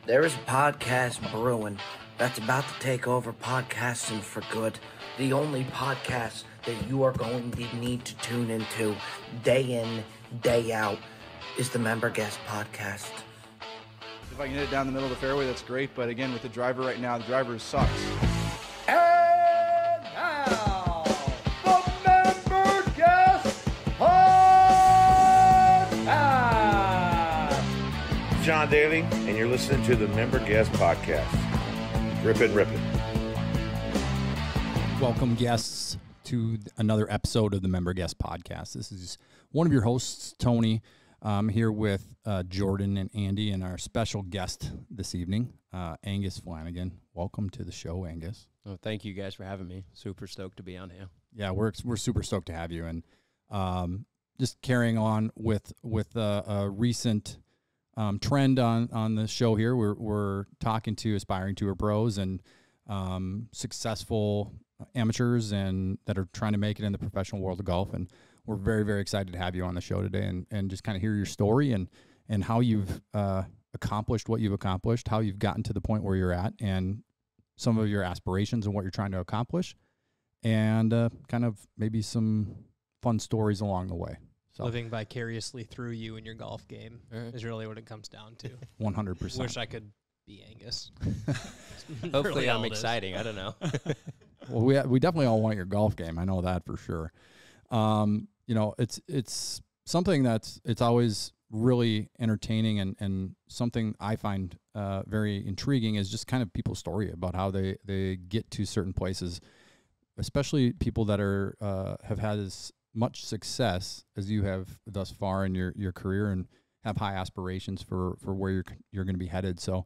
There is a podcast brewing that's about to take over podcasting for good. The only podcast that you are going to need to tune into day in, day out is the Member Guest Podcast. If I can hit it down the middle of the fairway, that's great. But again, with the driver right now, the driver sucks. And now, the Member Guest Podcast. John Daly, and you're listening to the Member Guest Podcast. Rip it. Welcome, guests, to another episode of the Member Guest Podcast. This is one of your hosts, Tony. I'm here with Jordan and Andy and our special guest this evening, Angus Flanagan. Welcome to the show, Angus. Oh, thank you guys for having me. Super stoked to be on here. Yeah, we're super stoked to have you. And just carrying on with a recent trend on the show here, we're talking to aspiring tour pros and successful amateurs and that are trying to make it in the professional world of golf. And we're very, very excited to have you on the show today and just kind of hear your story and how you've accomplished what you've accomplished, how you've gotten to the point where you're at, and some of your aspirations and what you're trying to accomplish, and kind of maybe some fun stories along the way. So, living vicariously through you and your golf game is really what it comes down to. 100%. Wish I could be Angus. Hopefully Really I'm all it is. exciting. I don't know. Well, we definitely all want your golf game. I know that for sure. It's something it's always really entertaining and something I find very intriguing is just kind of people's story about how they get to certain places, especially people that have had as much success as you have thus far in your career and have high aspirations for where you're going to be headed. So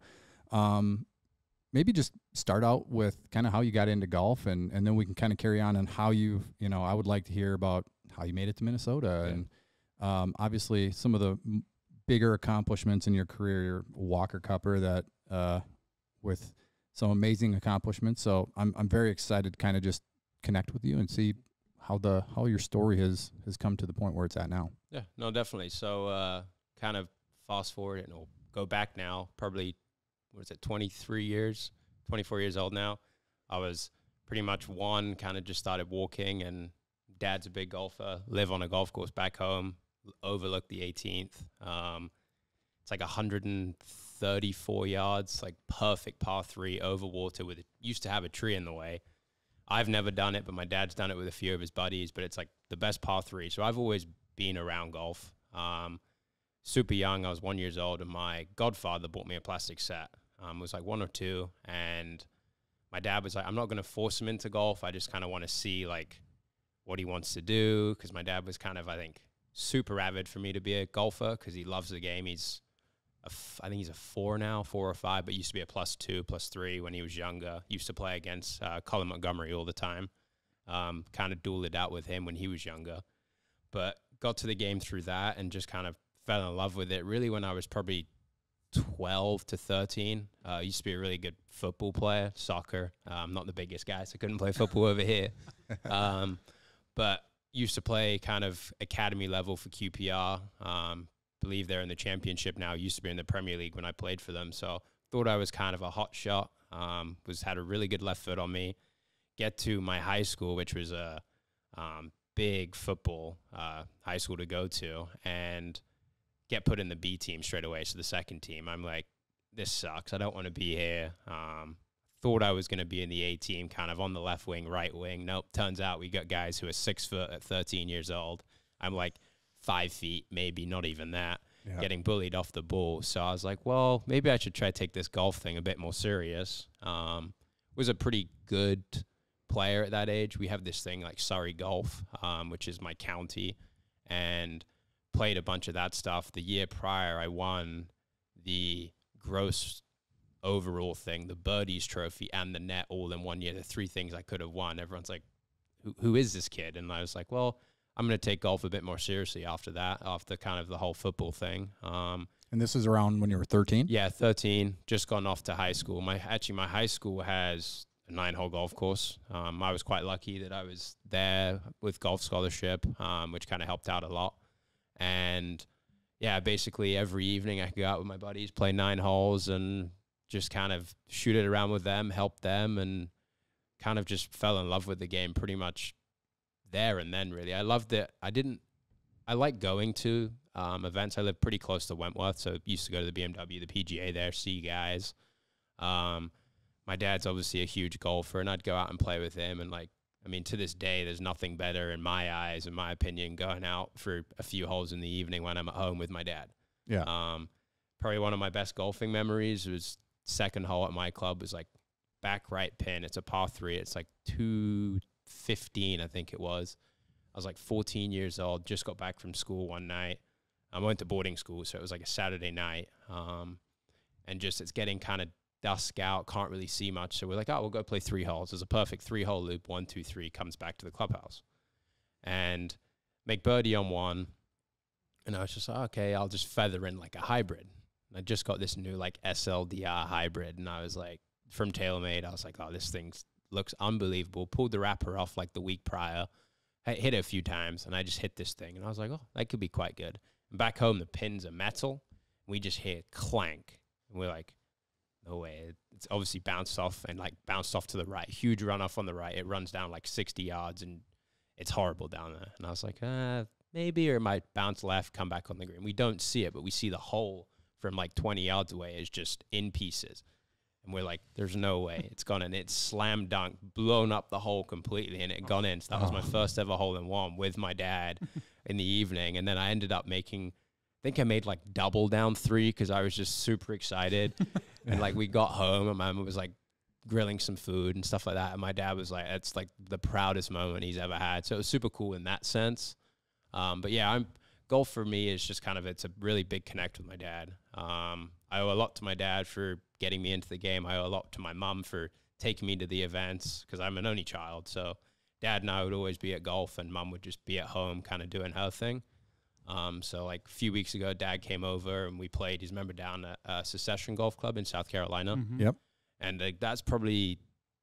maybe just start out with kind of how you got into golf and then we can kind of carry on how I would like to hear about how you made it to Minnesota. Yeah. And obviously some of the bigger accomplishments in your career, your Walker Cupper that with some amazing accomplishments. So I'm very excited to kind of just connect with you and see how your story has come to the point where it's at now. Yeah, no, definitely. So kind of fast forward and we'll go back now, probably, 24 years old now. I was pretty much kind of just started walking, and dad's a big golfer, live on a golf course back home, overlook the 18th. It's like 134 yards, like perfect par 3 over water used to have a tree in the way. I've never done it, but my dad's done it with a few of his buddies, but it's like the best par 3. So I've always been around golf. Super young, I was 1 year old, and my godfather bought me a plastic set. It was like 1 or 2, and my dad was like, I'm not going to force him into golf. I just kind of want to see like what he wants to do, because my dad was kind of, I think, super avid for me to be a golfer because he loves the game. I think he's a 4 now, 4 or 5, but used to be a +2, +3 when he was younger. Used to play against Colin Montgomery all the time. Kind of dueled it out with him when he was younger, but got to the game through that and just kind of fell in love with it really when I was probably 12 to 13. Used to be a really good football player, soccer. I'm not the biggest guy, so I couldn't play football over here. But used to play kind of academy level for QPR. Believe they're in the championship now. Used to be in the Premier League when I played for them. So thought I was kind of a hot shot. Had a really good left foot on me. Get to my high school, which was a big football high school to go to, and get put in the B team straight away, so the second team. I'm like, this sucks. I don't want to be here. Thought I was going to be in the A team, kind of on the left wing, right wing. Nope, turns out we got guys who are 6 foot at 13 years old. I'm like 5 feet, maybe not even that, getting bullied off the ball. So I was like, well, maybe I should try to take this golf thing a bit more serious. Was a pretty good player at that age. We have this thing like Surrey Golf, which is my county, and played a bunch of that stuff. The year prior, I won the gross overall thing, the birdies trophy, and the net all in 1 year. The 3 things I could have won. Everyone's like, who is this kid? And I was like, well, I'm going to take golf a bit more seriously after that, after kind of the whole football thing. And this is around when you were 13? Yeah, 13. Just gone off to high school. My high school has a 9-hole golf course. I was quite lucky that I was there with golf scholarship, which kind of helped out a lot. And yeah, basically every evening I could go out with my buddies, play 9 holes, and just kind of shoot it around with them, help them, and kind of just fell in love with the game pretty much there and then, really. I loved it. I like going to events. I live pretty close to Wentworth, so used to go to the BMW, the PGA there, see guys. My dad's obviously a huge golfer, and I'd go out and play with him. And, like, I mean, to this day, there's nothing better in my eyes, in my opinion, going out for a few holes in the evening when I'm at home with my dad. Yeah. Probably one of my best golfing memories was second hole at my club was, like, back right pin. It's a par 3. It's, like, 215, I think it was. I was, like, 14 years old, just got back from school one night. I went to boarding school, so it was, like, a Saturday night. And just it's getting kind of dusk out, can't really see much. So we're like, oh, we'll go play 3 holes. There's a perfect 3-hole loop, 1, 2, 3, comes back to the clubhouse. And make birdie on 1. And I was just like, okay, I'll just feather in like a hybrid. And I just got this new like SLDR hybrid. And I was like, from TaylorMade, I was like, oh, this thing looks unbelievable. Pulled the wrapper off like the week prior. I hit it a few times, and I just hit this thing. And I was like, oh, that could be quite good. And back home, the pins are metal. We just hear clank. And we're like, no way. It's obviously bounced off to the right. Huge runoff on the right. It runs down like 60 yards, and it's horrible down there. And I was like, maybe, or it might bounce left, come back on the green. We don't see it, but we see the hole from like 20 yards away is just in pieces. And we're like, there's no way. It's gone in. It's slam dunk, blown up the hole completely, and it gone in. So that was my first ever hole in one with my dad in the evening. And then I ended up I think I made like double down 3 because I was just super excited. And like we got home, and my mom was like grilling some food and stuff like that. And my dad was like, it's like the proudest moment he's ever had. So it was super cool in that sense. But yeah, golf for me is just kind of, it's a really big connect with my dad. I owe a lot to my dad for getting me into the game. I owe a lot to my mom for taking me to the events because I'm an only child. So dad and I would always be at golf, and mom would just be at home kind of doing her thing. So like a few weeks ago, dad came over and we played. He's a member down at Secession Golf Club in South Carolina. Mm-hmm. Yep. And that's probably,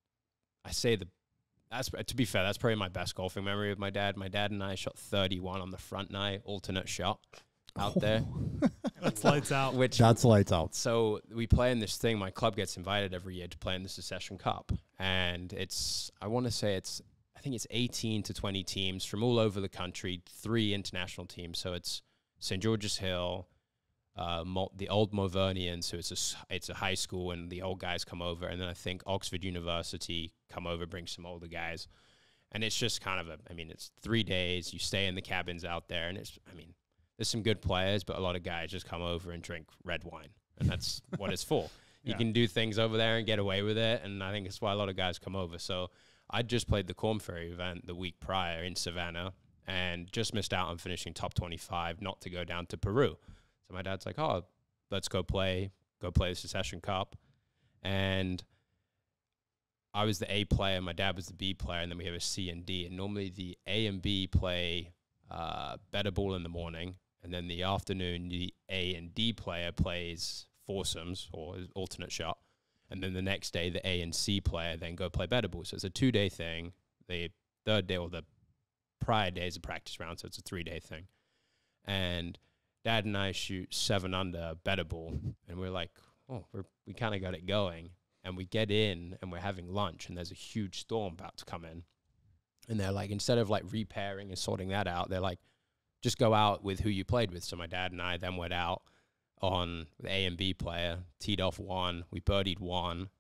to be fair, that's probably my best golfing memory of my dad. My dad and I shot 31 on the front nine, alternate shot out there. That's lights out. That's lights out. So we play in this thing. My club gets invited every year to play in the Secession Cup. And I think it's 18 to 20 teams from all over the country, 3 international teams. So it's St. George's Hill, the old Movernians, so it's a high school, and the old guys come over. And then I think Oxford University come over, bring some older guys. And it's just kind of it's 3 days. You stay in the cabins out there, and there's some good players, but a lot of guys just come over and drink red wine. And that's what it's for. You can do things over there and get away with it. And I think that's why a lot of guys come over. So I just played the Corn Ferry event the week prior in Savannah and just missed out on finishing top 25, not to go down to Peru. So my dad's like, oh, let's go play the Secession Cup. And I was the A player, my dad was the B player, and then we have a C and D. And normally the A and B play better ball in the morning, and then the afternoon the A and D player plays foursomes or alternate shot. And then the next day, the A and C player then go play better ball. So it's a 2-day thing. The third day, or the prior day, is a practice round, so it's a 3-day thing. And dad and I shoot 7 under better ball, and we're like, oh, we kind of got it going. And we get in, and we're having lunch, and there's a huge storm about to come in. And they're like, instead of like repairing and sorting that out, they're like, just go out with who you played with. So my dad and I then went out on the A and B player, teed off 1. We birdied 1.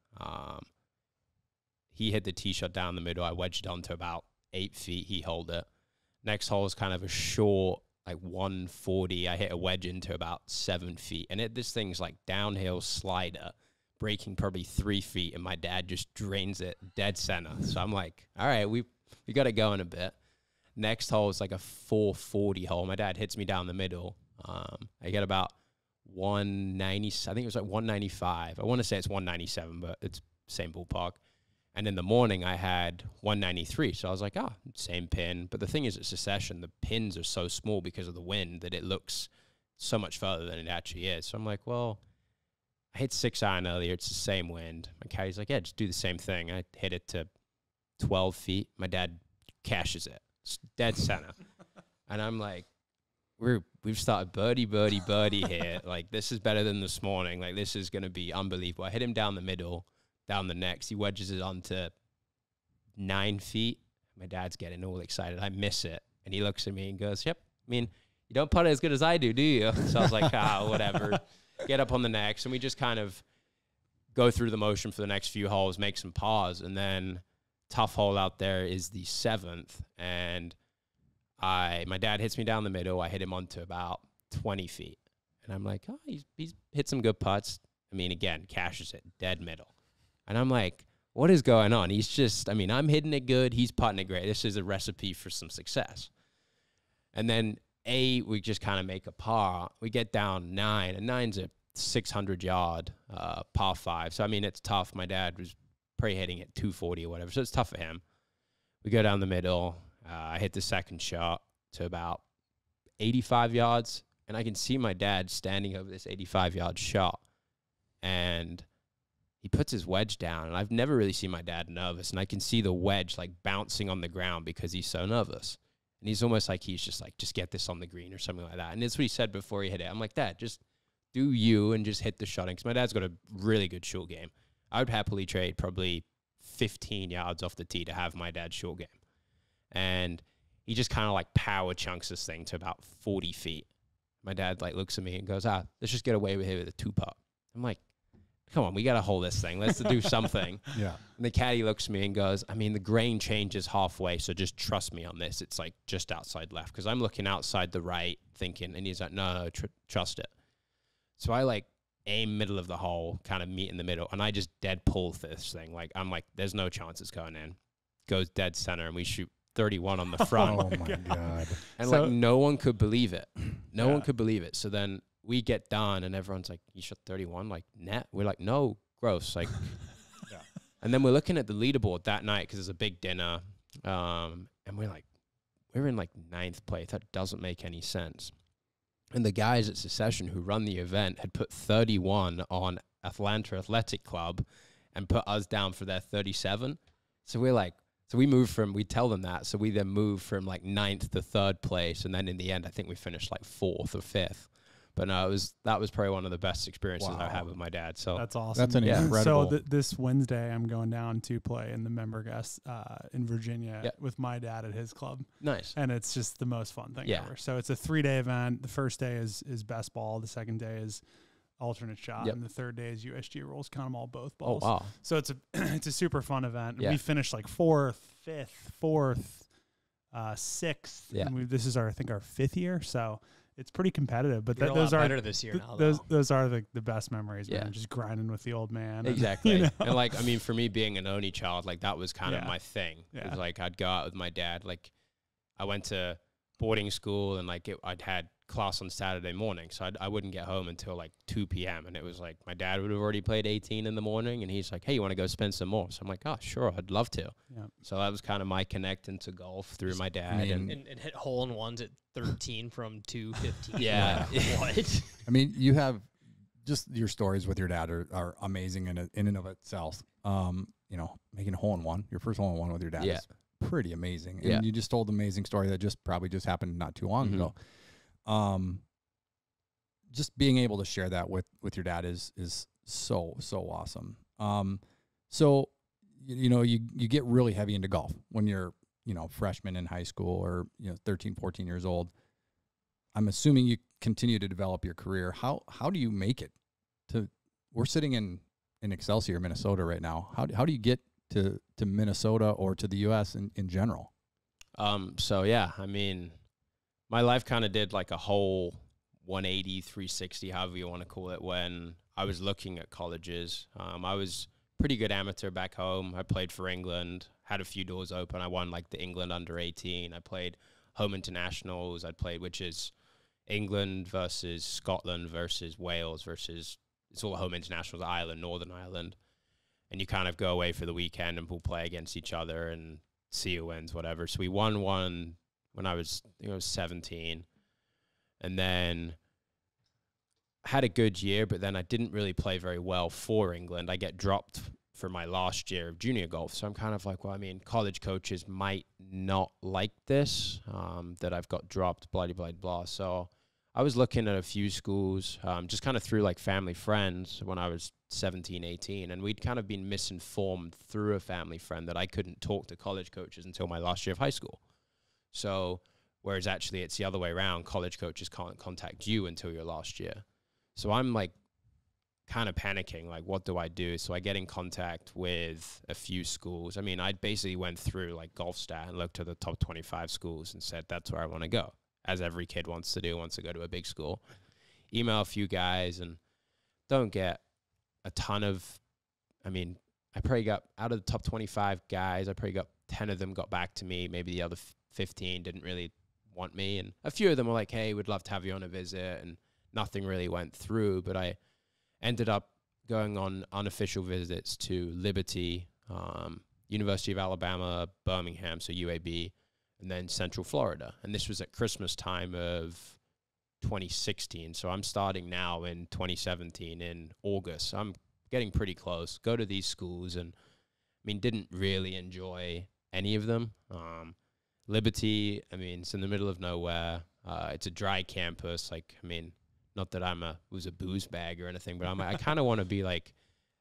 He hit the tee shot down the middle. I wedged onto about 8 feet. He holed it. Next hole is kind of a short, like 140. I hit a wedge into about 7 feet. And this thing's like downhill slider, breaking probably 3 feet. And my dad just drains it dead center. So I'm like, all right, we got it going a bit. Next hole is like a 440 hole. My dad hits me down the middle. I get about 190. I think it was like 195. I want to say it's 197, but it's same ballpark. And in the morning, I had 193. So I was like, same pin. But the thing is, at Secession, the pins are so small because of the wind that it looks so much further than it actually is. So I'm like, well, I hit 6-iron earlier. It's the same wind. My caddy's like, yeah, just do the same thing. I hit it to 12 feet. My dad cashes it. It's dead center. And I'm like, we've started birdie here. Like, this is better than this morning. Like, this is going to be unbelievable. I hit him down the middle, down the next. He wedges it onto 9 feet. My dad's getting all excited. I miss it. And he looks at me and goes, yep, I mean, you don't putt it as good as I do you? So I was like, whatever. Get up on the next. And we just kind of go through the motion for the next few holes, make some pars. And then tough hole out there is the 7th. And my dad hits me down the middle. I hit him onto about 20 feet. And I'm like, he's hit some good putts. I mean, again, cashes it, dead middle. And I'm like, what is going on? He's just, I mean, I'm hitting it good. He's putting it great. This is a recipe for some success. And then we just kind of make a par. We get down 9, and 9's a 600-yard par 5. So, I mean, it's tough. My dad was probably hitting it 240 or whatever, so it's tough for him. We go down the middle. I hit the second shot to about 85 yards, and I can see my dad standing over this 85-yard shot, and he puts his wedge down, and I've never really seen my dad nervous, and I can see the wedge, like, bouncing on the ground because he's so nervous. And he's almost like he's just like, just get this on the green or something like that. And that's what he said before he hit it. I'm like, Dad, just do you and just hit the shot. Because my dad's got a really good short game. I would happily trade probably 15 yards off the tee to have my dad's short game. And he just kind of like power chunks this thing to about 40 feet. My dad like looks at me and goes, let's just get away with it with a 2-putt. I'm like, come on, we got to hold this thing. Let's do something. Yeah. And the caddy looks at me and goes, I mean, the grain changes halfway, so just trust me on this. It's like just outside left. Because I'm looking outside the right thinking, and he's like, no, trust it. So I like aim middle of the hole, kind of meet in the middle, and I just dead pull this thing. Like, I'm like, there's no chance it's going in. Goes dead center, and we shoot 31 on the front. Oh, my God. And like, no one could believe it. No one could believe it. So then we get done, and everyone's like, you shot 31, like, net? We're like, no, gross. Like, And then we're looking at the leaderboard that night because there's a big dinner, and we're in, like, 9th place. That doesn't make any sense. And the guys at Secession who run the event had put 31 on Atlanta Athletic Club and put us down for their 37. So we're like, we tell them that. So we then move from, like, 9th to 3rd place. And then in the end, I think we finished, like, 4th or 5th. But no, that was probably one of the best experiences I've had with my dad. So that's awesome. That's an incredible. So this Wednesday, I'm going down to play in the member guest in Virginia with my dad at his club. Nice. And it's just the most fun thing ever. So it's a 3-day event. The first day is best ball. The second day is alternate shot. And the third day is USG rules. Count them all, both balls. Oh, wow. So it's a super fun event. We finished like 4th, 5th, 4th, 6th. Yeah. And this is I think our 5th year. So it's pretty competitive, but those are better this year now. Those are the best memories, man. Just grinding with the old man. Exactly. And, and like, I mean, for me being an only child, like that was kind of my thing. It was like I'd go out with my dad. Like I went to boarding school and like I'd had class on Saturday morning, so I wouldn't get home until like 2 p.m. And it was like my dad would have already played 18 in the morning, and he's like, "Hey, you want to go spend some more?" So I'm like, "Oh, sure, I'd love to." Yeah. So that was kind of my connect into golf through my dad, and hit hole-in-ones at 13 from 215. Yeah. What? I mean, you have just your stories with your dad are amazing in and of itself. You know, making a hole-in-one, your first hole-in-one with your dad is pretty amazing. And you just told an amazing story that probably just happened not too long ago. Just being able to share that with your dad is so awesome. So you know, you get really heavy into golf when you're, you know, freshman in high school or, you know, 13, 14 years old. I'm assuming you continue to develop your career. How do you make it we're sitting in Excelsior, Minnesota right now. How do you get to Minnesota or to the US in general? So yeah, I mean, my life kind of did like a whole 180, 360, however you want to call it, when I was looking at colleges. I was pretty good amateur back home. I played for England, had a few doors open. I won like the England under 18. I played home internationals. I played, which is England versus Scotland versus Wales versus, it's all home internationals, Ireland, Northern Ireland. And you kind of go away for the weekend and we'll play against each other and see who wins, whatever. So we won one when I was 17. And then had a good year, but then I didn't really play very well for England. I get dropped for my last year of junior golf. So I'm kind of like, well, I mean, college coaches might not like this, that I've got dropped, blah, blah, blah. So I was looking at a few schools, just kind of through like family friends when I was 17, 18. And we'd kind of been misinformed through a family friend that I couldn't talk to college coaches until my last year of high school. So whereas actually it's the other way around, college coaches can't contact you until your last year. So I'm like kind of panicking, like, what do I do? So I get in contact with a few schools. I mean, I basically went through like GolfStat and looked at the top 25 schools and said, that's where I want to go, as every kid wants to do, wants to go to a big school. Email a few guys and don't get a ton of, I mean, I probably got, out of the top 25 guys, I probably got 10 of them got back to me. Maybe the other 15 didn't really want me. And a few of them were like, hey, we'd love to have you on a visit. And nothing really went through, but I ended up going on unofficial visits to Liberty, University of Alabama, Birmingham, so UAB, and then Central Florida. And this was at Christmas time of 2016. So I'm starting now in 2017 in August. So I'm getting pretty close. Go to these schools and, I mean, didn't really enjoy any of them. Liberty, I mean, it's in the middle of nowhere. It's a dry campus. Like, I mean, not that was a booze bag or anything, but I kind of want to be like,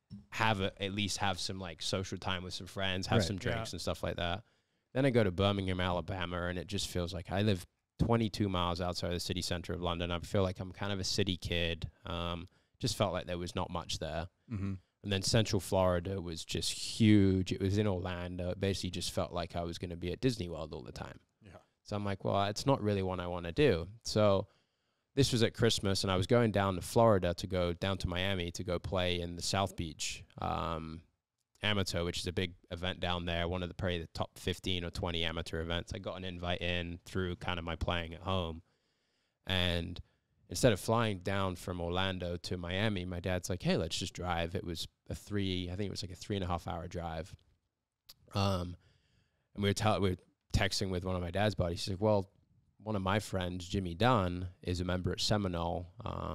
at least have some like social time with some friends, have some drinks and stuff like that. Then I go to Birmingham, Alabama, and it just feels like I live 22 miles outside the city center of London. I feel like I'm kind of a city kid. Just felt like there was not much there. Mm-hmm. And then Central Florida was just huge. It was in Orlando. It basically just felt like I was going to be at Disney World all the time. Yeah. So I'm like, well, it's not really what I want to do. So this was at Christmas, and I was going down to Florida to go down to Miami to go play in the South Beach Amateur, which is a big event down there, one of probably the top 15 or 20 amateur events. I got an invite in through kind of my playing at home. And instead of flying down from Orlando to Miami, my dad's like, hey, let's just drive. It was I think it was like a 3.5 hour drive. And we were texting with one of my dad's buddies. He's like, well, one of my friends, Jimmy Dunn, is a member at Seminole,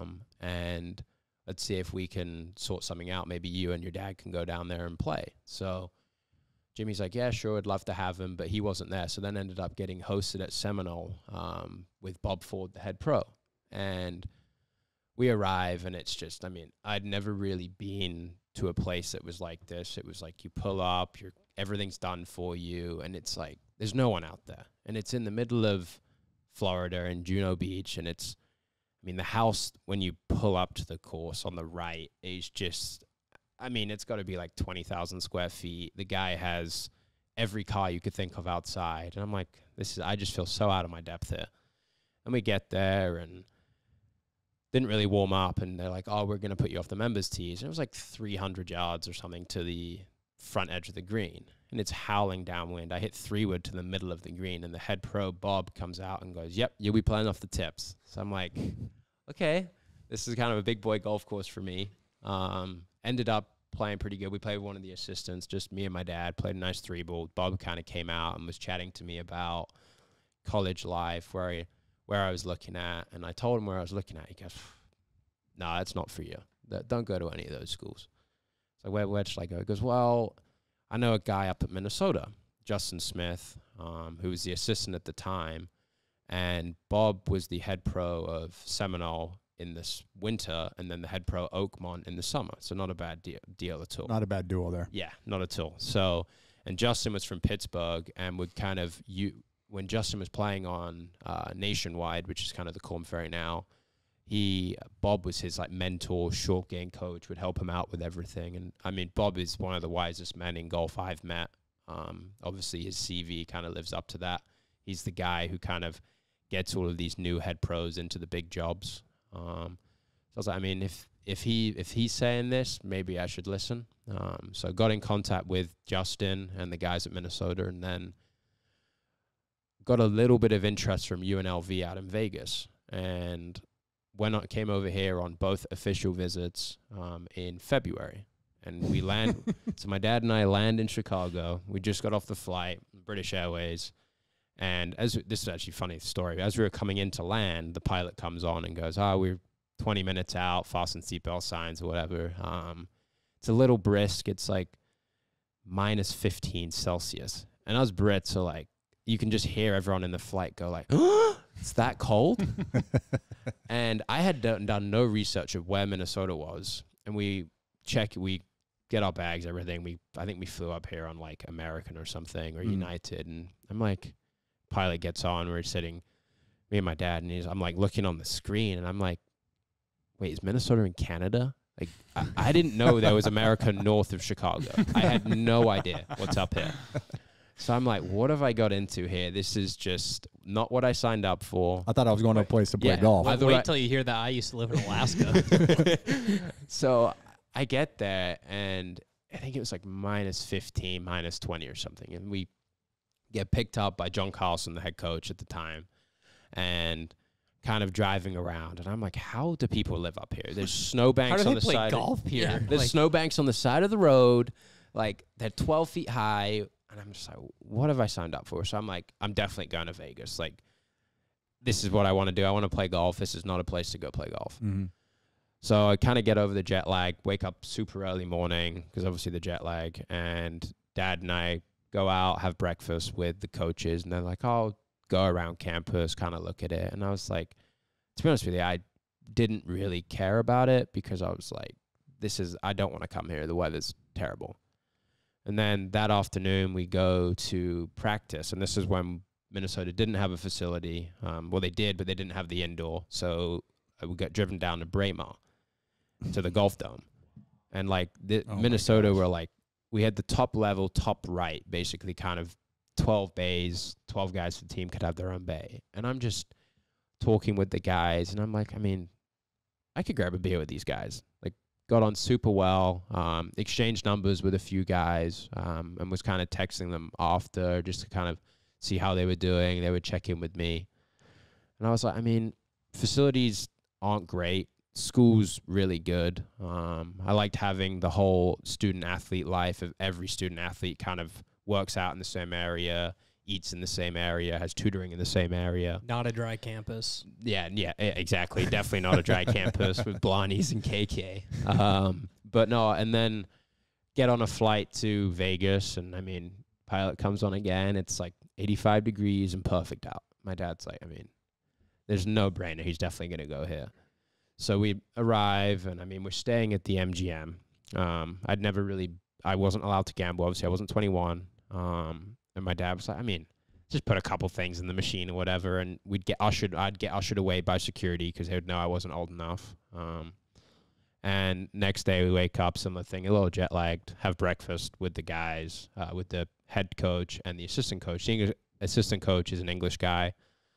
and let's see if we can sort something out. Maybe you and your dad can go down there and play. So Jimmy's like, yeah, sure, I'd love to have him, but he wasn't there. So then ended up getting hosted at Seminole with Bob Ford, the head pro. And we arrive, and it's just, I mean, I'd never really been to a place that was like this. It was like you pull up, everything's done for you, and it's like there's no one out there. And it's in the middle of Florida and Juno Beach, and it's, I mean, the house, when you pull up to the course on the right, is just, I mean, it's got to be like 20,000 square feet. The guy has every car you could think of outside. And I'm like, I just feel so out of my depth here. And we get there and didn't really warm up. And they're like, oh, we're going to put you off the members tees. And it was like 300 yards or something to the front edge of the green. And it's howling downwind. I hit 3-wood to the middle of the green. And the head pro, Bob, comes out and goes, yep, you'll be playing off the tips. So I'm like, okay, this is kind of a big boy golf course for me. Ended up playing pretty good. We played with one of the assistants, just me and my dad, played a nice 3-ball. Bob kind of came out and was chatting to me about college life, where I was looking at. And I told him where I was looking at. He goes, no, that's not for you. Don't go to any of those schools. So where should I go? He goes, well, I know a guy up at Minnesota, Justin Smith, who was the assistant at the time. And Bob was the head pro of Seminole in this winter, and then the head pro Oakmont in the summer. So not a bad deal at all. Not a bad duo there. Yeah, not at all. So, and Justin was from Pittsburgh, and would kind of, when Justin was playing on Nationwide, which is kind of the Korn Ferry now, Bob was his like mentor, short game coach, would help him out with everything. And I mean, Bob is one of the wisest men in golf I've met. Obviously his CV kind of lives up to that. He's the guy who kind of gets all of these new head pros into the big jobs. So I was like, I mean, if he's saying this, maybe I should listen. So I got in contact with Justin and the guys at Minnesota, and then got a little bit of interest from UNLV out in Vegas. And came over here on both official visits in February. And we land, so my dad and I land in Chicago. We just got off the flight, British Airways. And this is actually a funny story. As we were coming into land, the pilot comes on and goes, we're 20 minutes out, fasten seatbelt signs or whatever. It's a little brisk. It's like minus 15 Celsius. And us Brits are like, you can just hear everyone in the flight go like, oh, it's that cold? And I had done no research of where Minnesota was. And we get our bags, everything. I think we flew up here on like American or something, or United. And I'm like, pilot gets on, we're sitting, me and my dad, and I'm like looking on the screen, and I'm like, wait, is Minnesota in Canada? Like, I didn't know there was America north of Chicago. I had no idea what's up here. So I'm like, what have I got into here? This is just not what I signed up for. I thought I was going to a place to play golf. Wait till you hear that I used to live in Alaska. So I get there, and I think it was like minus 15, minus 20 or something. And we get picked up by John Carlson, the head coach at the time, and kind of driving around. And I'm like, how do people live up here? There's snowbanks on the side. How do they play golf here? Yeah, there's snowbanks on the side of the road. Like, they're 12 feet high. And I'm just like, what have I signed up for? So I'm like, I'm definitely going to Vegas. Like, this is what I want to do. I want to play golf. This is not a place to go play golf. Mm-hmm. So I kind of get over the jet lag, wake up super early morning, because obviously the jet lag, and Dad and I go out, have breakfast with the coaches, and they're like, oh, go around campus, kind of look at it. And I was like, to be honest with you, I didn't really care about it, because I was like, I don't want to come here. The weather's terrible. And then that afternoon, we go to practice, and this is when Minnesota didn't have a facility. Well, they did, but they didn't have the indoor. So we got driven down to Braemar, to the golf dome. And, like, Minnesota were, like, we had the top level, top right, basically kind of 12 bays, 12 guys for the team could have their own bay. And I'm just talking with the guys, and I'm like, I mean, I could grab a beer with these guys. Like, got on super well, exchanged numbers with a few guys, and was kind of texting them after just to kind of see how they were doing. They would check in with me. And I was like, I mean, facilities aren't great. School's really good. I liked having the whole student-athlete life of every student-athlete kind of works out in the same area, eats in the same area, has tutoring in the same area. Not a dry campus. Yeah, exactly. Definitely not a dry campus with Blonnies and KK. But no, and then get on a flight to Vegas, and I mean, pilot comes on again. It's like 85 degrees and perfect out. My dad's like, I mean, there's no brainer. He's definitely going to go here. So we arrive, and I mean, we're staying at the MGM. I wasn't allowed to gamble. Obviously, I wasn't 21. And my dad was like, I mean, just put a couple things in the machine or whatever, and I'd get ushered away by security because they would know I wasn't old enough. And next day we wake up, similar thing, a little jet lagged, have breakfast with the guys, with the head coach and the assistant coach. The assistant coach is an English guy.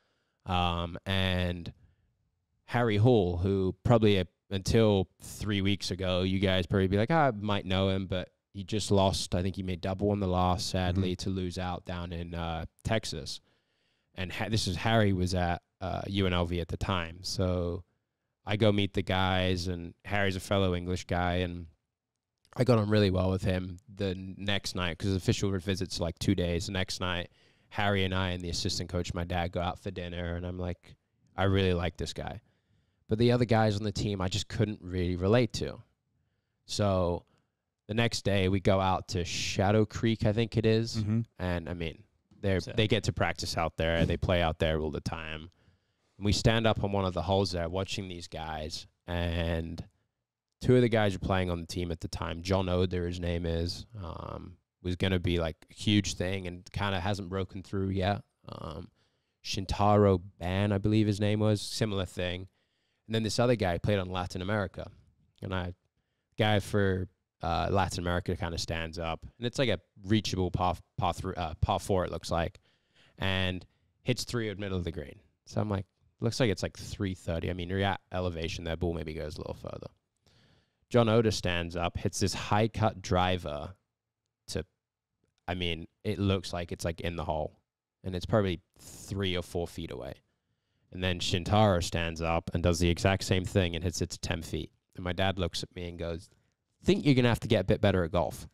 And Harry Hall, who probably until 3 weeks ago, you guys probably be like, I might know him, but he just lost. I think he made double on the loss, sadly, to lose out down in Texas. And Harry was at UNLV at the time. So I go meet the guys, and Harry's a fellow English guy, and I got on really well with him the next night because the official visit's like 2 days. The next night, Harry and I and the assistant coach, my dad, go out for dinner, and I'm like, I really like this guy. But the other guys on the team, I just couldn't really relate to. So the next day, we go out to Shadow Creek, I think it is. Mm-hmm. And, I mean, they get to practice out there. They play out there all the time. And we stand up on one of the holes there watching these guys. And two of the guys are playing on the team at the time. John Oder, his name is, was going to be, like, a huge thing and kind of hasn't broken through yet. Shintaro Ban, I believe his name was. Similar thing. And then this other guy played on Latin America. And guy for Latin America kind of stands up. And it's like a reachable par four, it looks like. And hits three at middle of the green. So I'm like, looks like it's like 330. I mean, you're at elevation there. Ball maybe goes a little further. John Oder stands up, hits this high-cut driver to, I mean, it looks like it's like in the hole. And it's probably 3 or 4 feet away. And then Shintaro stands up and does the exact same thing and hits it to 10 feet. And my dad looks at me and goes, think you're going to have to get a bit better at golf.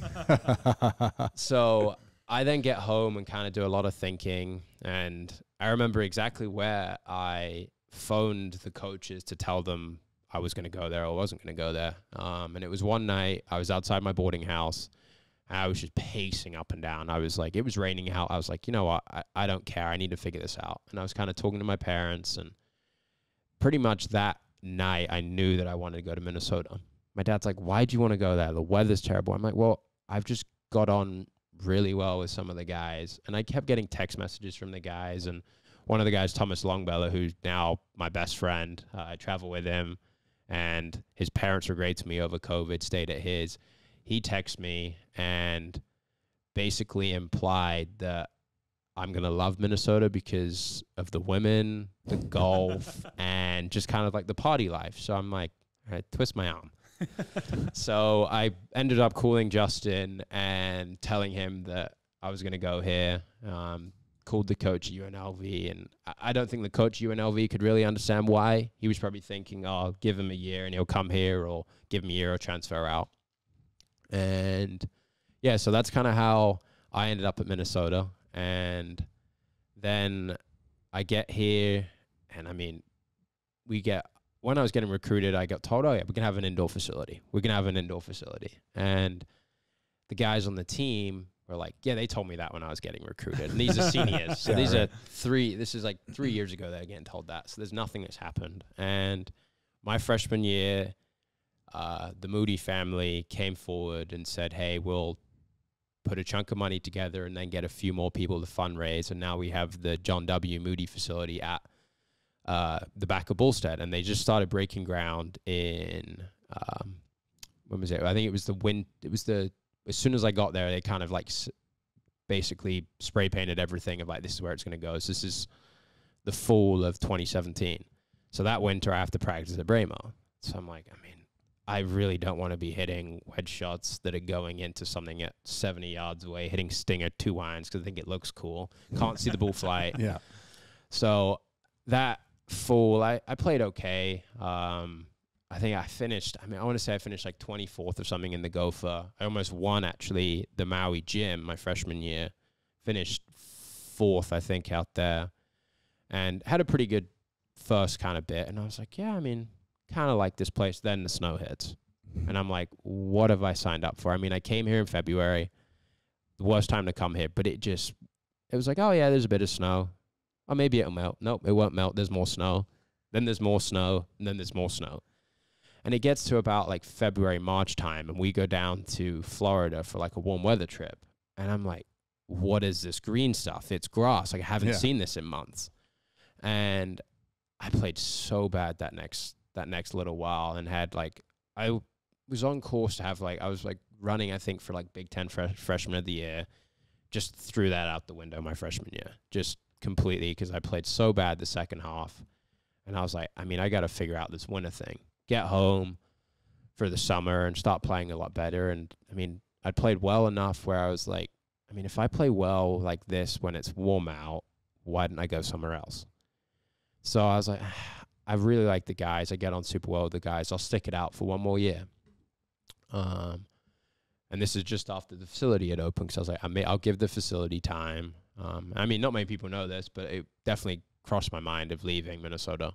So I then get home and kind of do a lot of thinking. And I remember exactly where I phoned the coaches to tell them I was going to go there or wasn't going to go there. And it was one night I was outside my boarding house. I was just pacing up and down. I was like, it was raining out. I was like, you know what? I don't care. I need to figure this out. And I was kind of talking to my parents, and pretty much that night I knew that I wanted to go to Minnesota. My dad's like, why do you want to go there? The weather's terrible. I'm like, well, I've just got on really well with some of the guys. And I kept getting text messages from the guys. And one of the guys, Thomas Longbeller, who's now my best friend, I travel with him. And his parents were great to me over COVID, stayed at his. He texted me and basically implied that I'm going to love Minnesota because of the women, the golf, and just kind of like the party life. So I'm like, all right, twist my arm. So I ended up calling Justin and telling him that I was going to go here. Called the coach at UNLV, and I don't think the coach at UNLV could really understand why. He was probably thinking, oh, give him a year and he'll come here, or give him a year or transfer out. And yeah, so that's kind of how I ended up at Minnesota. And then I get here, and I mean, when I was getting recruited, I got told, oh yeah, we're going to have an indoor facility. We're going to have an indoor facility. And the guys on the team were like, yeah, they told me that when I was getting recruited. And these are seniors. So this is like 3 years ago they're getting told that. So there's nothing that's happened. And my freshman year, the Moody family came forward and said, hey, we'll put a chunk of money together and then get a few more people to fundraise. And now we have the John W. Moody facility at the back of Bullstead. And they just started breaking ground in, when was it? I think it was as soon as I got there, they kind of like basically spray painted everything of like, this is where it's going to go. So this is the fall of 2017. So that winter I have to practice at Bramo. So I'm like, I mean, I really don't want to be hitting wedge shots that are going into something at 70 yards away, hitting stinger 2 irons because I think it looks cool. Can't see the ball flight. Yeah. So that fall, I played okay. I think I finished, I want to say I finished like 24th or something in the Gopher. I almost won, actually, the Maui Gym my freshman year. Finished 4th, I think, out there. And had a pretty good first kind of bit. And I was like, yeah, I mean, kind of like this place. Then the snow hits. And I'm like, what have I signed up for? I mean, I came here in February. The worst time to come here. But it was like, oh, yeah, there's a bit of snow. Oh, maybe it'll melt. Nope, it won't melt. There's more snow. Then there's more snow. And then there's more snow. And it gets to about like February, March time, and we go down to Florida for like a warm weather trip. And I'm like, what is this green stuff? It's grass. Like, I haven't seen this in months. And I played so bad that next little while, and had like, I was on course to have like, I was like running, I think, for like Big Ten freshman of the year. Just threw that out the window my freshman year, just completely, because I played so bad the second half. And I was like, I mean, I got to figure out this winter thing. Get home for the summer and start playing a lot better. And I mean, I played well enough where I was like, I mean, if I play well like this when it's warm out, why didn't I go somewhere else? So I was like, I really like the guys. I get on super well with the guys. I'll stick it out for one more year. And this is just after the facility had opened, because I was like, I'll give the facility time. I mean, not many people know this, but it definitely crossed my mind of leaving Minnesota.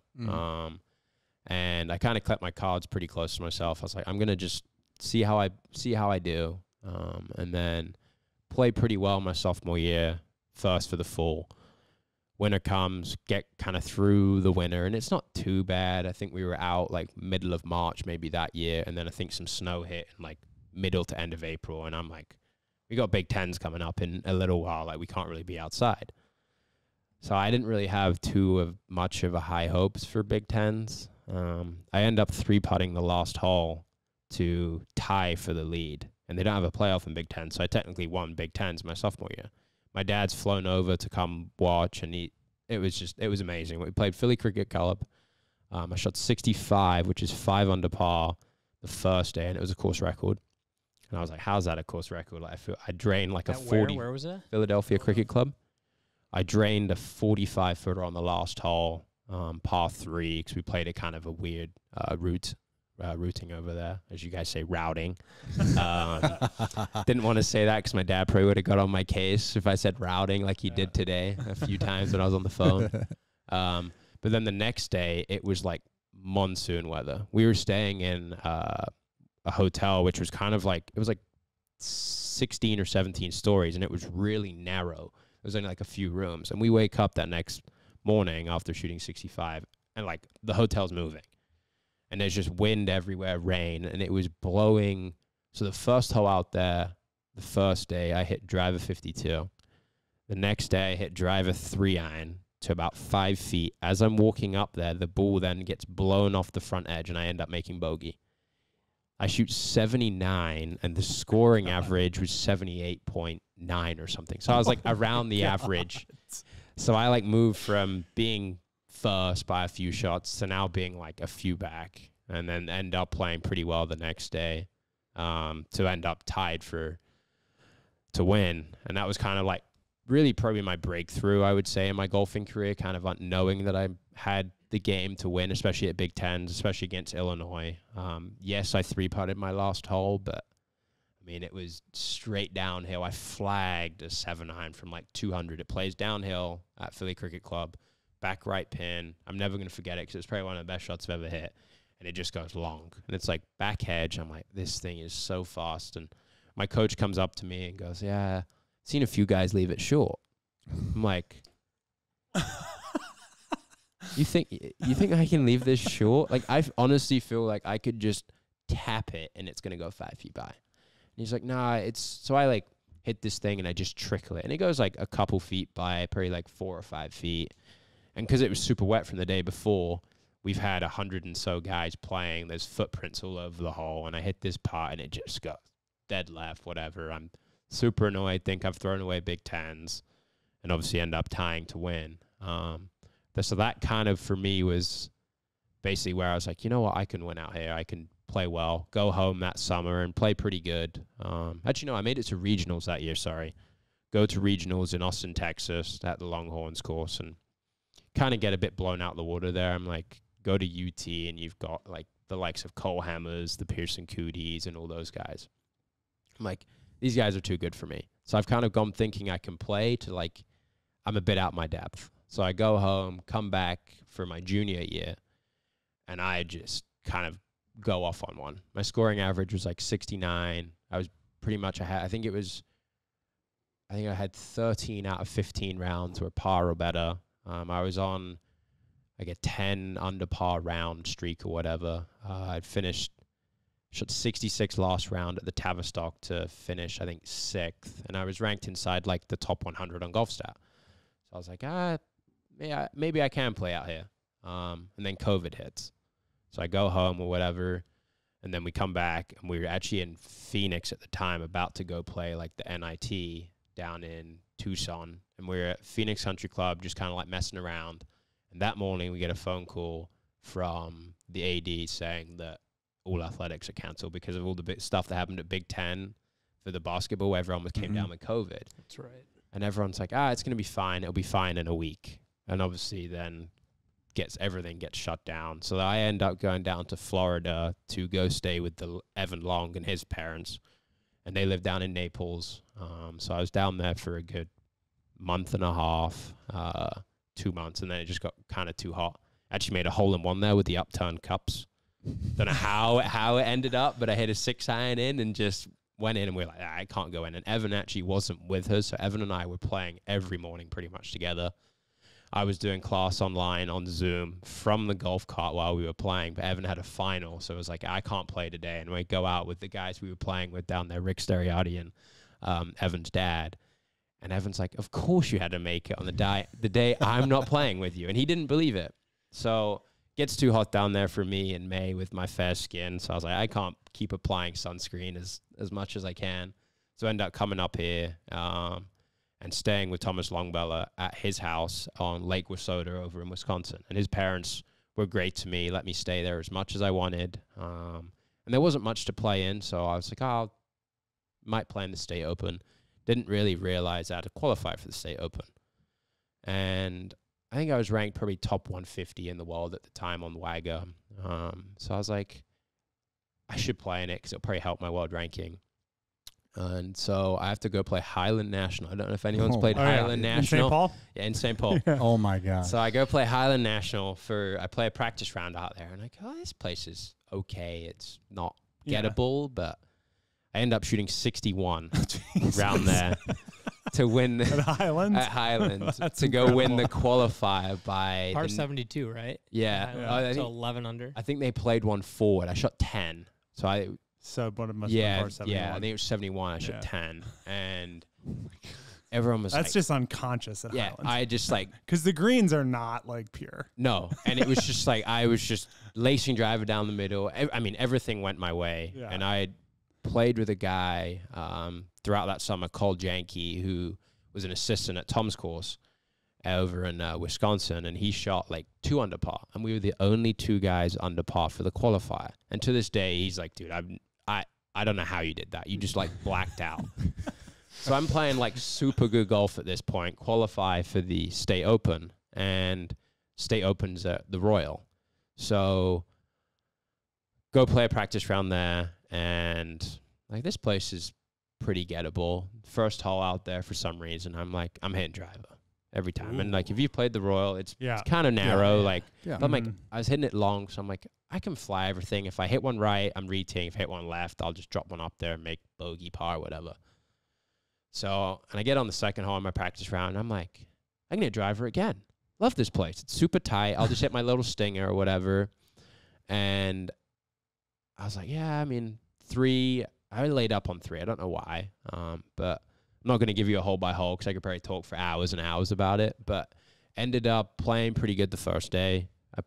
And I kind of kept my cards pretty close to myself. I was like, I'm going to just see how I do. And then play pretty well my sophomore year, first for the fall. Winter comes, get kind of through the winter, and it's not too bad. I think we were out like middle of March maybe that year, and then I think some snow hit in like middle to end of April, and I'm like, we got Big Tens coming up in a little while, like we can't really be outside. So I didn't really have much of a high hopes for Big Tens. I end up 3-putting the last hole to tie for the lead, and they don't have a playoff in Big Ten, so I technically won Big Tens my sophomore year. My dad's flown over to come watch, and it was amazing. We played Philly Cricket Club. I shot 65, which is 5 under par the first day, and it was a course record. And I was like, how's that a course record? Like, I drained like a 40. Where was that? Philadelphia Cricket Club. I drained a 45-footer on the last hole, par 3, because we played a kind of a weird routing over there, as you guys say, routing. Didn't want to say that because my dad probably would have got on my case if I said routing like he did today a few times when I was on the phone. But then the next day, it was like monsoon weather. We were staying in a hotel, which was kind of like, it was like 16 or 17 stories, and it was really narrow. There was only like a few rooms. And we wake up that next morning after shooting 65, and like the hotel's moving. And there's just wind everywhere, rain, and it was blowing. So the first hole out there, the first day, I hit driver 52. The next day, I hit driver 3-iron to about 5 feet. As I'm walking up there, the ball then gets blown off the front edge, and I end up making bogey. I shoot 79, and the scoring average was 78.9 or something. So I was like around the average. So I like moved from being first by a few shots to now being like a few back, and then end up playing pretty well the next day to end up tied to win. And that was kind of like really probably my breakthrough, I would say, in my golfing career, kind of knowing that I had the game to win, especially at Big Tens, especially against Illinois. Yes, I 3-putted my last hole, but I mean, it was straight downhill. I flagged a 7-iron from like 200. It plays downhill at Philly Cricket Club, back right pin. I'm never going to forget it because it's probably one of the best shots I've ever hit. And it just goes long. And it's like back hedge. I'm like, this thing is so fast. And my coach comes up to me and goes, yeah, seen a few guys leave it short. I'm like, you think I can leave this short? Like, I honestly feel like I could just tap it and it's going to go 5 feet by. And he's like, nah, it's, so I like hit this thing and I just trickle it. And it goes like a couple feet by, probably like 4 or 5 feet. And because it was super wet from the day before, we've had 100 and so guys playing. There's footprints all over the hole. And I hit this putt and it just goes dead left, whatever. I'm super annoyed, think I've thrown away Big Tens, and obviously end up tying to win. So that kind of, for me, was basically where I was like, you know what, I can win out here. I can play well, go home that summer and play pretty good. Actually, no, I made it to regionals that year, sorry. Go to regionals in Austin, Texas at the Longhorns course and kind of get a bit blown out the water there. I'm like, go to UT and you've got like the likes of Cole Hammers, the Pearson Cooties, and all those guys. I'm like, these guys are too good for me. So I've kind of gone thinking I can play to like, I'm a bit out my depth. So I go home, come back for my junior year, and I just kind of go off on one. My scoring average was like 69. I was pretty much, I think I had 13 out of 15 rounds were par or better. I was on like a 10 under par round streak or whatever. I'd shot 66 last round at the Tavistock to finish, I think, 6th. And I was ranked inside like the top 100 on GolfStat. So I was like, maybe I can play out here. And then COVID hits. So I go home or whatever. And then we come back, and we were actually in Phoenix at the time, about to go play like the NIT down in Tucson. And we were at Phoenix Country Club just kind of like messing around. And that morning we get a phone call from the AD saying that all athletics are canceled because of all the big stuff that happened at Big Ten for the basketball. Everyone came down with COVID. That's right. And everyone's like, it's going to be fine. It'll be fine in a week. And obviously then everything gets shut down. So I end up going down to Florida to go stay with Evan Long and his parents. And they live down in Naples. So I was down there for a good month and a half, 2 months. And then it just got kind of too hot. Actually made a hole-in-one there with the upturned cups. Don't know how it ended up, but I hit a 6-iron in and just went in, and we were like, I can't go in. And Evan actually wasn't with us, so Evan and I were playing every morning pretty much together. I was doing class online on Zoom from the golf cart while we were playing, but Evan had a final, so it was like, I can't play today. And we go out with the guys we were playing with down there, Rick Steriati and Evan's dad. And Evan's like, of course you had to make it on the day I'm not playing with you. And he didn't believe it. So gets too hot down there for me in May with my fair skin. So I was like, I can't keep applying sunscreen as much as I can. So I ended up coming up here and staying with Thomas Longbella at his house on Lake Wissota over in Wisconsin. And his parents were great to me, let me stay there as much as I wanted. And there wasn't much to play in, so I was like, might play in the State Open. Didn't really realize I had to qualify for the State Open. And I think I was ranked probably top 150 in the world at the time on Wagger. So I was like, I should play in it because it'll probably help my world ranking. And so I have to go play Highland National. I don't know if anyone's played Highland National. In St. Paul? Yeah, in St. Paul. Yeah. Oh, my God. So I go play Highland National I play a practice round out there. And I go, this place is okay. It's not gettable, but I end up shooting 61 round there to win at Highlands. At Highlands That's to incredible. go win the qualifier by Par 72, right? Yeah, I think, so 11 under. I think they played one forward. I shot 10, so I. So, but it must Yeah, have been par 71. yeah. I think it was 71. I shot 10, and Oh everyone was That's like, just unconscious at yeah. Highlands. I just like Because the greens are not like pure. no, and it was just like I was just lacing driver down the middle. I mean, everything went my way, Yeah. and I played with a guy throughout that summer called Janke, who was an assistant at Tom's course over in Wisconsin, and he shot like 2 under par, and we were the only 2 guys under par for the qualifier. And to this day, he's like, dude, I don't know how you did that. You just like blacked out. So I'm playing like super good golf at this point, qualify for the State Open, and State Open's at the Royal. So go play a practice round there, and like this place is pretty gettable. First hole out there for some reason, I'm hitting driver every time. Ooh. And like if you've played the Royal, it's kind of narrow. But I'm like, I was hitting it long, so I'm like, I can fly everything. If I hit one right, I'm re-teeing. If I hit one left, I'll just drop one up there and make bogey, par, whatever. So, and I get on the second hole in my practice round, and I'm like, I can hit driver again. Love this place. It's super tight. I'll just hit my little stinger or whatever. And I was like, yeah, I mean, 3. I laid up on 3. I don't know why. But I'm not going to give you a hole by hole because I could probably talk for hours and hours about it. But ended up playing pretty good the first day. I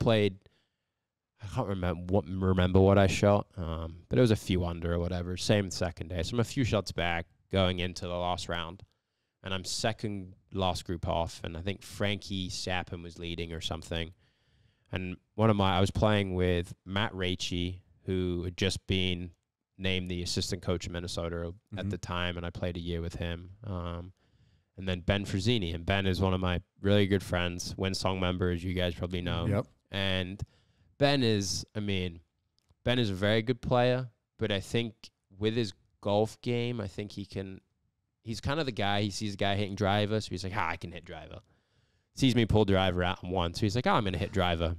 can't remember what I shot, but it was a few under or whatever. Same second day. So I'm a few shots back going into the last round, and I'm second last group off, and I think Frankie Sappin was leading or something. And I was playing with Matt Raichi, who had just been named the assistant coach of Minnesota at the time, and I played a year with him. And then Ben Frazzini, and Ben is one of my really good friends, Windsong member, as you guys probably know. Yep. And Ben is a very good player, but I think with his golf game, I think he's kind of the guy, he sees a guy hitting driver, so he's like, I can hit driver. Sees me pull driver out on one, so he's like, I'm going to hit driver.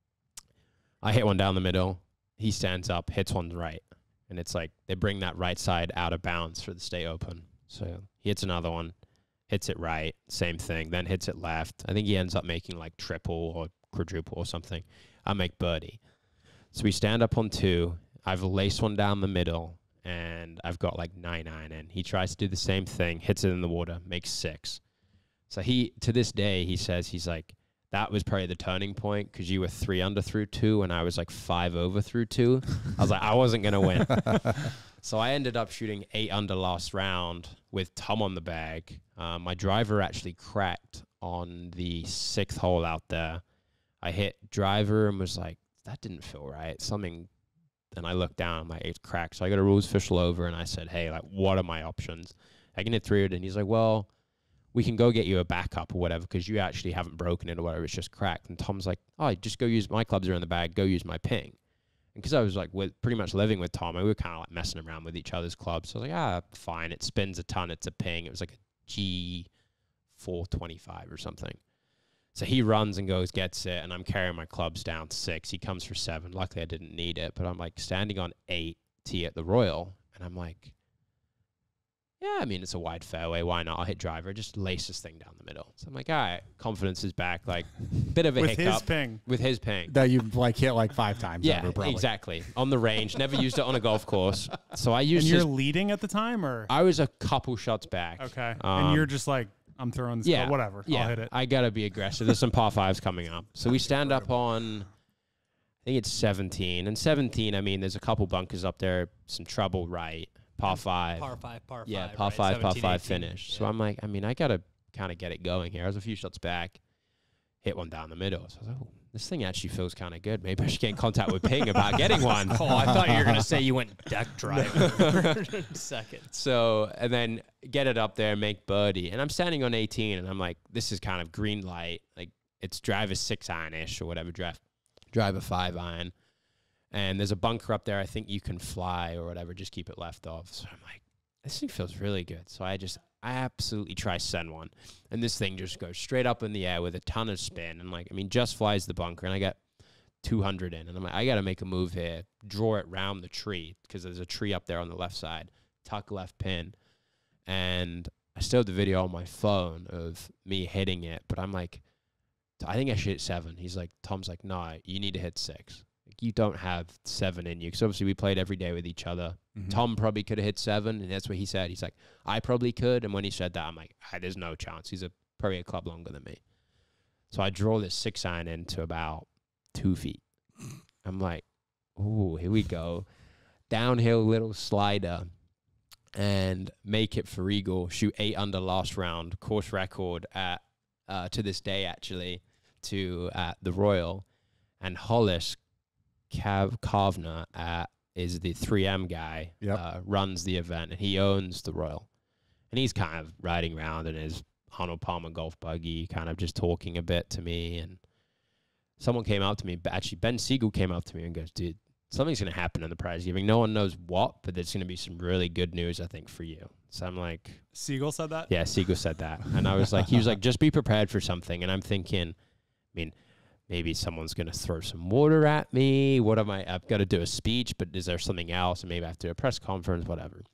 I hit one down the middle. He stands up, hits one right. And it's like they bring that right side out of bounds for the State Open. So he hits another one, hits it right, same thing, then hits it left. I think he ends up making like triple or quadruple or something. I make birdie. So we stand up on 2. I've laced one down the middle, and I've got like 9-9 in. He tries to do the same thing, hits it in the water, makes 6. So to this day, he says, he's like, that was probably the turning point because you were 3 under through 2, and I was like 5 over through 2. I was like, I wasn't going to win. So I ended up shooting 8 under last round with Tom on the bag. My driver actually cracked on the 6th hole out there. I hit driver and was like, that didn't feel right. Something. Then I looked down, I'm like, it's cracked. So I got a rules official over, and I said, hey, like, what are my options? I can hit 3 wood, and he's like, well, we can go get you a backup or whatever because you actually haven't broken it or whatever. It's just cracked. And Tom's like, oh, just go use my clubs are in the bag. Go use my ping. And because I was like pretty much living with Tom, we were kind of like messing around with each other's clubs. So I was like, fine. It spins a ton. It's a ping. It was like a G425 or something. So he runs and goes, gets it, and I'm carrying my clubs down 6. He comes for 7. Luckily, I didn't need it, but I'm like standing on 8 tee at the Royal, and I'm like, yeah, I mean, it's a wide fairway. Why not? I'll hit driver. Just lace this thing down the middle. So I'm like, all right, confidence is back. Like, bit of a hiccup. With his ping. That you've like hit like 5 times. Yeah, over, probably. Exactly. On the range. Never used it on a golf course. So I used And you're leading at the time, or? I was a couple shots back. Okay. And you're just like, I'm throwing this ball, whatever. Yeah, I'll hit it. I got to be aggressive. There's some par 5s coming up. So we stand up on, I think it's 17. And 17, I mean, there's a couple bunkers up there, some trouble right. Par 5. Par 5, par 5. Yeah, par 5, par 5 finish. Yeah. So I'm like, I mean, I got to kind of get it going here. I was a few shots back, hit one down the middle. So I was like, oh, this thing actually feels kind of good. Maybe I should get in contact with Ping about getting one. Oh, I thought you were going to say you went deck driver second. So, and then get it up there, make birdie. And I'm standing on 18, and I'm like, this is kind of green light. Like, it's driver 6 iron-ish or whatever, driver 5 iron. And there's a bunker up there. I think you can fly or whatever. Just keep it left off. So I'm like, this thing feels really good. So I absolutely try send one. And this thing just goes straight up in the air with a ton of spin. And like, I mean, just flies the bunker. And I got 200 in. And I'm like, I got to make a move here. Draw it round the tree because there's a tree up there on the left side. tuck left pin. And I still have the video on my phone of me hitting it, but I'm like, I think I should hit 7. He's like, Tom's like, no, you need to hit 6. Like, you don't have 7 in you. Because obviously we played every day with each other. Mm-hmm. Tom probably could have hit 7, and that's what he said. He's like, I probably could. And when he said that, I'm like, there's no chance. He's probably a club longer than me. So I draw this 6-iron into about 2 feet. I'm like, ooh, here we go. Downhill little slider. And make it for eagle, shoot 8 under last round, course record at to this day actually, at the Royal. And Hollis Kavner is the 3M guy, runs the event, and he owns the Royal. And he's kind of riding around in his Arnold Palmer golf buggy, kind of just talking a bit to me. And someone came up to me, actually Ben Siegel came up to me and goes, dude, something's going to happen in the prize giving. No one knows what, but there's going to be some really good news, I think, for you. So I'm like... Siegel said that? Yeah, Siegel said that. And I was like, he was like, just be prepared for something. And I'm thinking, maybe someone's going to throw some water at me. What am I... I've got to do a speech, but is there something else? And maybe I have to do a press conference, whatever.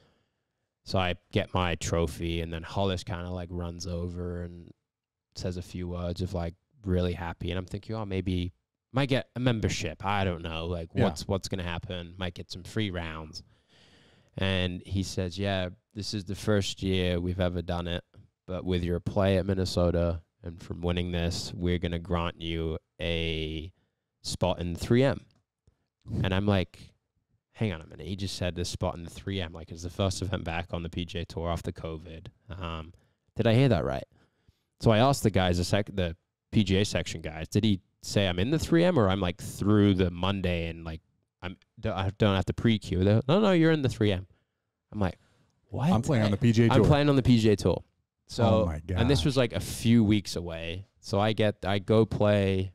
So I get my trophy, and then Hollis kind of like runs over and says a few words of like, really happy. And I'm thinking, oh, maybe... might get a membership. I don't know. Like, what's going to happen? Might get some free rounds. And he says, yeah, this is the first year we've ever done it. But with your play at Minnesota and from winning this, we're going to grant you a spot in the 3M. And I'm like, hang on a minute. He just said this spot in the 3M. Like, it's the first event back on the PGA Tour after COVID. Did I hear that right? So I asked the guys, the PGA section guys, did he say I'm in the 3M or I'm like through the Monday and like I don't have to pre-queue? No, you're in the 3M. I'm like, what? I'm playing on the PGA Tour. I'm playing on the PGA Tour. So, oh my God. And this was like a few weeks away. So I go play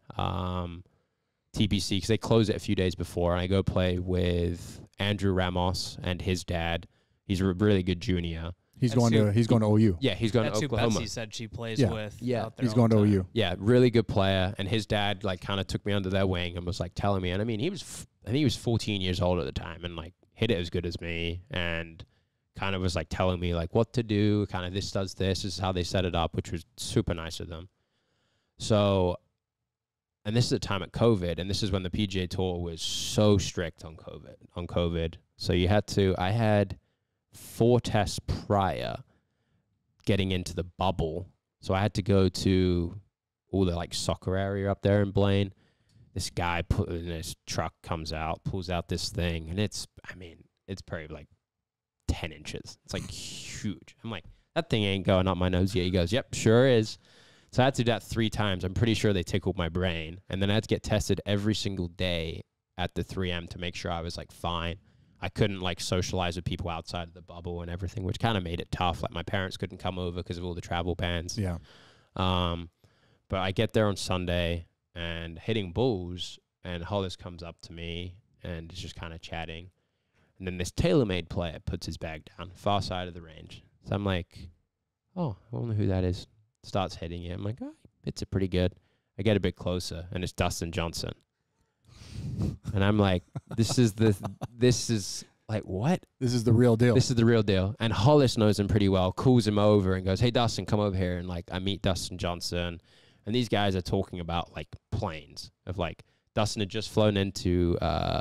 TPC because they close it a few days before. And I go play with Andrew Ramos and his dad. He's a really good junior. He's going to OU. Yeah, he's going to Oklahoma. That's who Betsy said she plays with. Yeah, he's going to OU. Yeah, really good player. And his dad like kind of took me under their wing and was like telling me. And I mean, I think he was 14 years old at the time and like hit it as good as me and kind of was like telling me like what to do. Kind of this is how they set it up, which was super nice of them. So, and this is the time at COVID, and this is when the PGA Tour was so strict on COVID. So I had 4 tests prior getting into the bubble. So I had to go to all the like soccer area up there in Blaine. This guy in his truck comes out, pulls out this thing, and it's probably like 10 inches. It's like huge. I'm like, that thing ain't going up my nose yet. He goes, yep, sure is. So I had to do that 3 times. I'm pretty sure they tickled my brain. And then I had to get tested every single day at the 3M to make sure I was like fine. I couldn't like socialize with people outside of the bubble and everything, which kind of made it tough. Like my parents couldn't come over because of all the travel bans. Yeah. But I get there on Sunday and hitting balls, and Hollis comes up to me and is just kind of chatting. And then this TaylorMade player puts his bag down, far side of the range. So I'm like, oh, I wonder who that is. Starts hitting it. I'm like, oh, hits it pretty good. I get a bit closer, and it's Dustin Johnson. And I'm like, this is like, what? This is the real deal. This is the real deal. And Hollis knows him pretty well, calls him over and goes, hey, Dustin, come over here. And like, I meet Dustin Johnson. And these guys are talking about like planes of like, Dustin had just flown into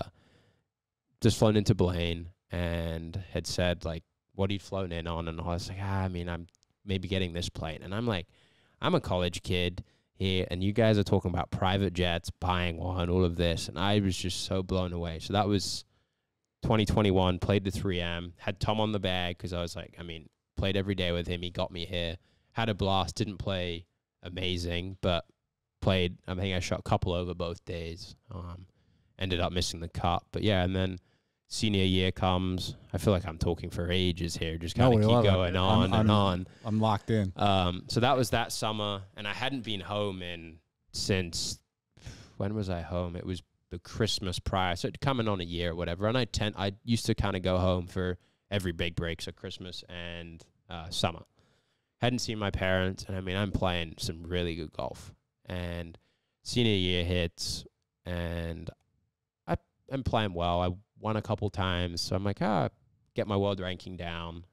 Blaine and had said like what he'd flown in on. And I was like, I'm maybe getting this plane. And I'm like, I'm a college kid here, and you guys are talking about private jets, buying one, all of this. And I was just so blown away. So that was 2021, played the 3M, had Tom on the bag because I was like, played every day with him. He got me here, had a blast, didn't play amazing, but played, I think I shot a couple over both days. Ended up missing the cut. But yeah, and then senior year comes. I feel like I'm talking for ages here, just kind of keep going on and on. I'm locked in. So that was that summer, and I hadn't been home since, when was I home? It was the Christmas prior, so coming on a year or whatever. And I used to kind of go home for every big break, so Christmas and summer. Hadn't seen my parents, and I'm playing some really good golf. And senior year hits, and I'm playing well. I won a couple times, so I'm like, get my world ranking down.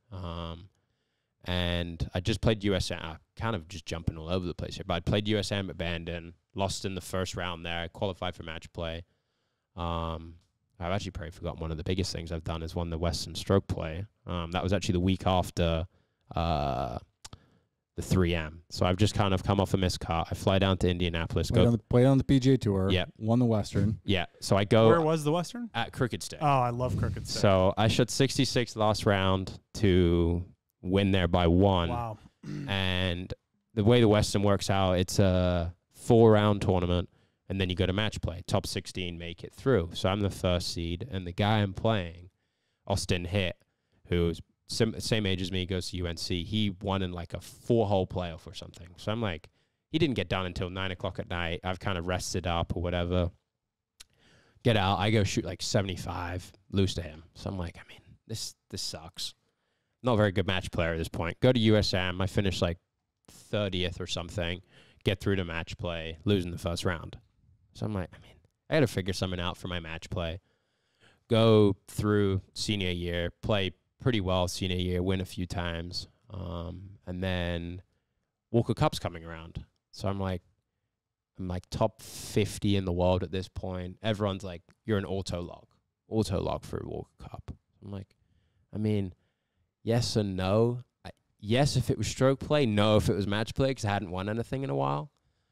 And I just played USM. I'm kind of just jumping all over the place here, but I played USM at Bandon, lost in the first round there. I qualified for match play. I've actually probably forgotten one of the biggest things I've done is won the Western Stroke Play. That was actually the week after the 3M. So I've just kind of come off a missed cut. I fly down to Indianapolis. Played on the PGA Tour. Yeah. Won the Western. Yeah. So I go. Where was the Western? At Crooked Stick. Oh, I love Crooked Stick. So I shot 66 last round to win there by 1. Wow. And the way the Western works out, it's a 4-round tournament, and then you go to match play. Top 16 make it through. So I'm the first seed, and the guy I'm playing, Austin Hitt, who's same age as me, goes to UNC. He won in like a 4-hole playoff or something. So I'm like, he didn't get done until 9 o'clock at night. I've kind of rested up or whatever. Get out. I go shoot like 75, lose to him. So I'm like, I mean, this sucks. Not a very good match player at this point. Go to USM. I finish like 30th or something. Get through to match play. Losing the first round. So I'm like, I mean, I got to figure something out for my match play. Go through senior year. Play pretty well senior year. Win a few times. And then Walker Cup's coming around. So I'm like top 50 in the world at this point. Everyone's like, you're an auto log for a Walker Cup. I'm like, I mean, yes and no. Yes, if it was stroke play. No, if it was match play, because I hadn't won anything in a while.